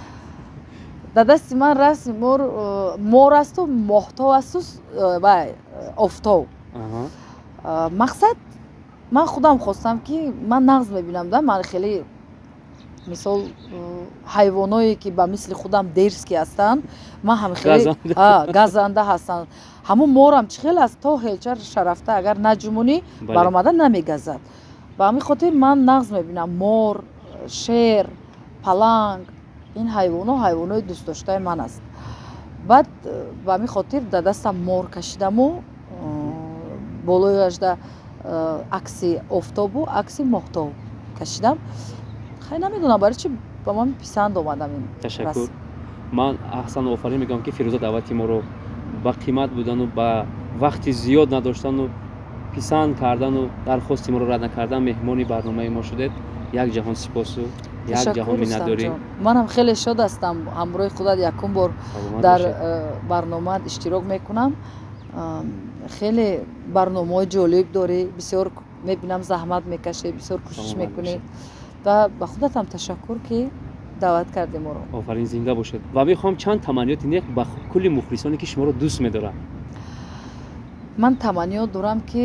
дар дасти ман расми мор э, мор асту моҳтов асту э, вай э, офтов. Аҳа. Э, мақсад ман худам хостам ки ман нағз мебинам да, ман хеле мисол э, ҳайвоное ки ба мисли худам дерзки ҳастанд, ман ҳам хеле Газанда. а газанда ҳастанд. ҳамун морам чӣ хел аст, то ҳелча шарафта агар наҷумонӣ Бале. баромада намегазад. ба ҳамин хотир ман нағз мебинам мор, шер, паланг, ин ҳайвоно ҳайвонои дӯстдоштаи ман аст. Баъд э, ба ҳамин хотир дар дастам мор кашидаму э, болояшда э, акси офтобу акси моҳтов кашидам. хай намедонам барои чӣ ба ман писанд омадам ин Ташаккур. расм. ман аҳсану офарин мегӯям ки Фирӯза даъвати моро ба қимат будану ба вақти зиёд надоштану писанд кардану дархости моро рад накардан меҳмони барномаи мо шудед. Як ҷаҳон сипосу, як Ташаккур, ҷаҳон Рустам миннатдорӣ. ҷон. Манам хеле шод ҳастам ҳамроҳи худат якум бор Саломат дар бошед. э, барномаат иштирок мекунам. Ам, хеле барномаҳои ҷолиб дорӣ, бисёр мебинам заҳмат мекашӣ, бисёр кӯшиш Саломат мекунӣ бошед. ва ба худатам ташаккур ки даъват кардӣ моро. офарин, зинда бошед. ва мехоҳам чанд таманниёти нех ба кулли мухлисоне ки шуморо дӯст медоранд. Ман таманниёт дорам ки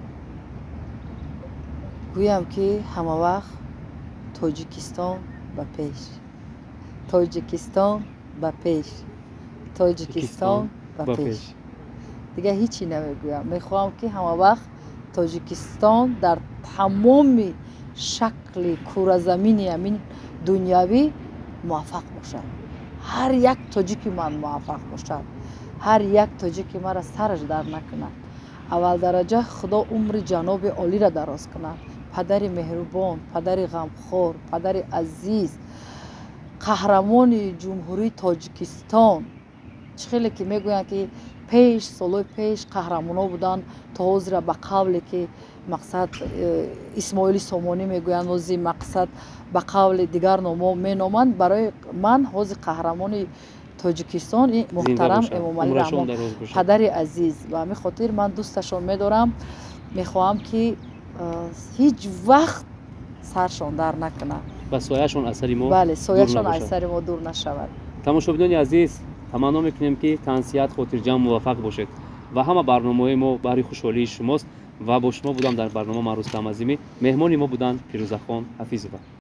гӯям ки ҳамавақт Тоҷикистон ба пеш, Тоҷикистон ба пеш, Тоҷикистон ба пеш. Дига ҳичи намегӯям. Мехоҳам ки ҳамавақт Тоҷикистон дар тамоми шакли куразамини ҳамин дунявӣ муваффақ бошад. ҳар як тоҷики ман муваффақ бошад. ҳар як тоҷики мара сараш дар накунад. аввалдараҷа худо умри ҷаноби олиро дароз кунад. падари меҳрубон, падари ғамхор, падари азиз, қаҳрамони ҷумҳурии Тоҷикистон. чӣ хеле ки мегӯянд ки пеш солҳои пеш қаҳрамоно буданд, то ҳозира ба қавле ки мақсад э, исмоили сомонӣ мегӯянд, ҳози мақсад ба қавли дигар номо меноманд. барои ман ҳози қаҳрамони Тоҷикистон ин муҳтарам бошад. Эмомалӣ Умрашон Раҳмон, дароз бошад. падари азиз. ба ҳамин хотир ман дӯсташон медорам. мехоҳам ки э, ҳеҷ вақт саршон дар накунад. ба сояшон асари мо бале дур сояшон набошад. аз сари мо дур нашавад. тамошобинони азиз, таманно мекунем ки тансият хотирҷам муваффақ бошед ва ҳама барномаҳои мо баҳри хушҳолии шумост ва бо шумо будам дар барнома ман Рустам Азимӣ, меҳмони мо буданд Фирӯзахон Ҳафизова.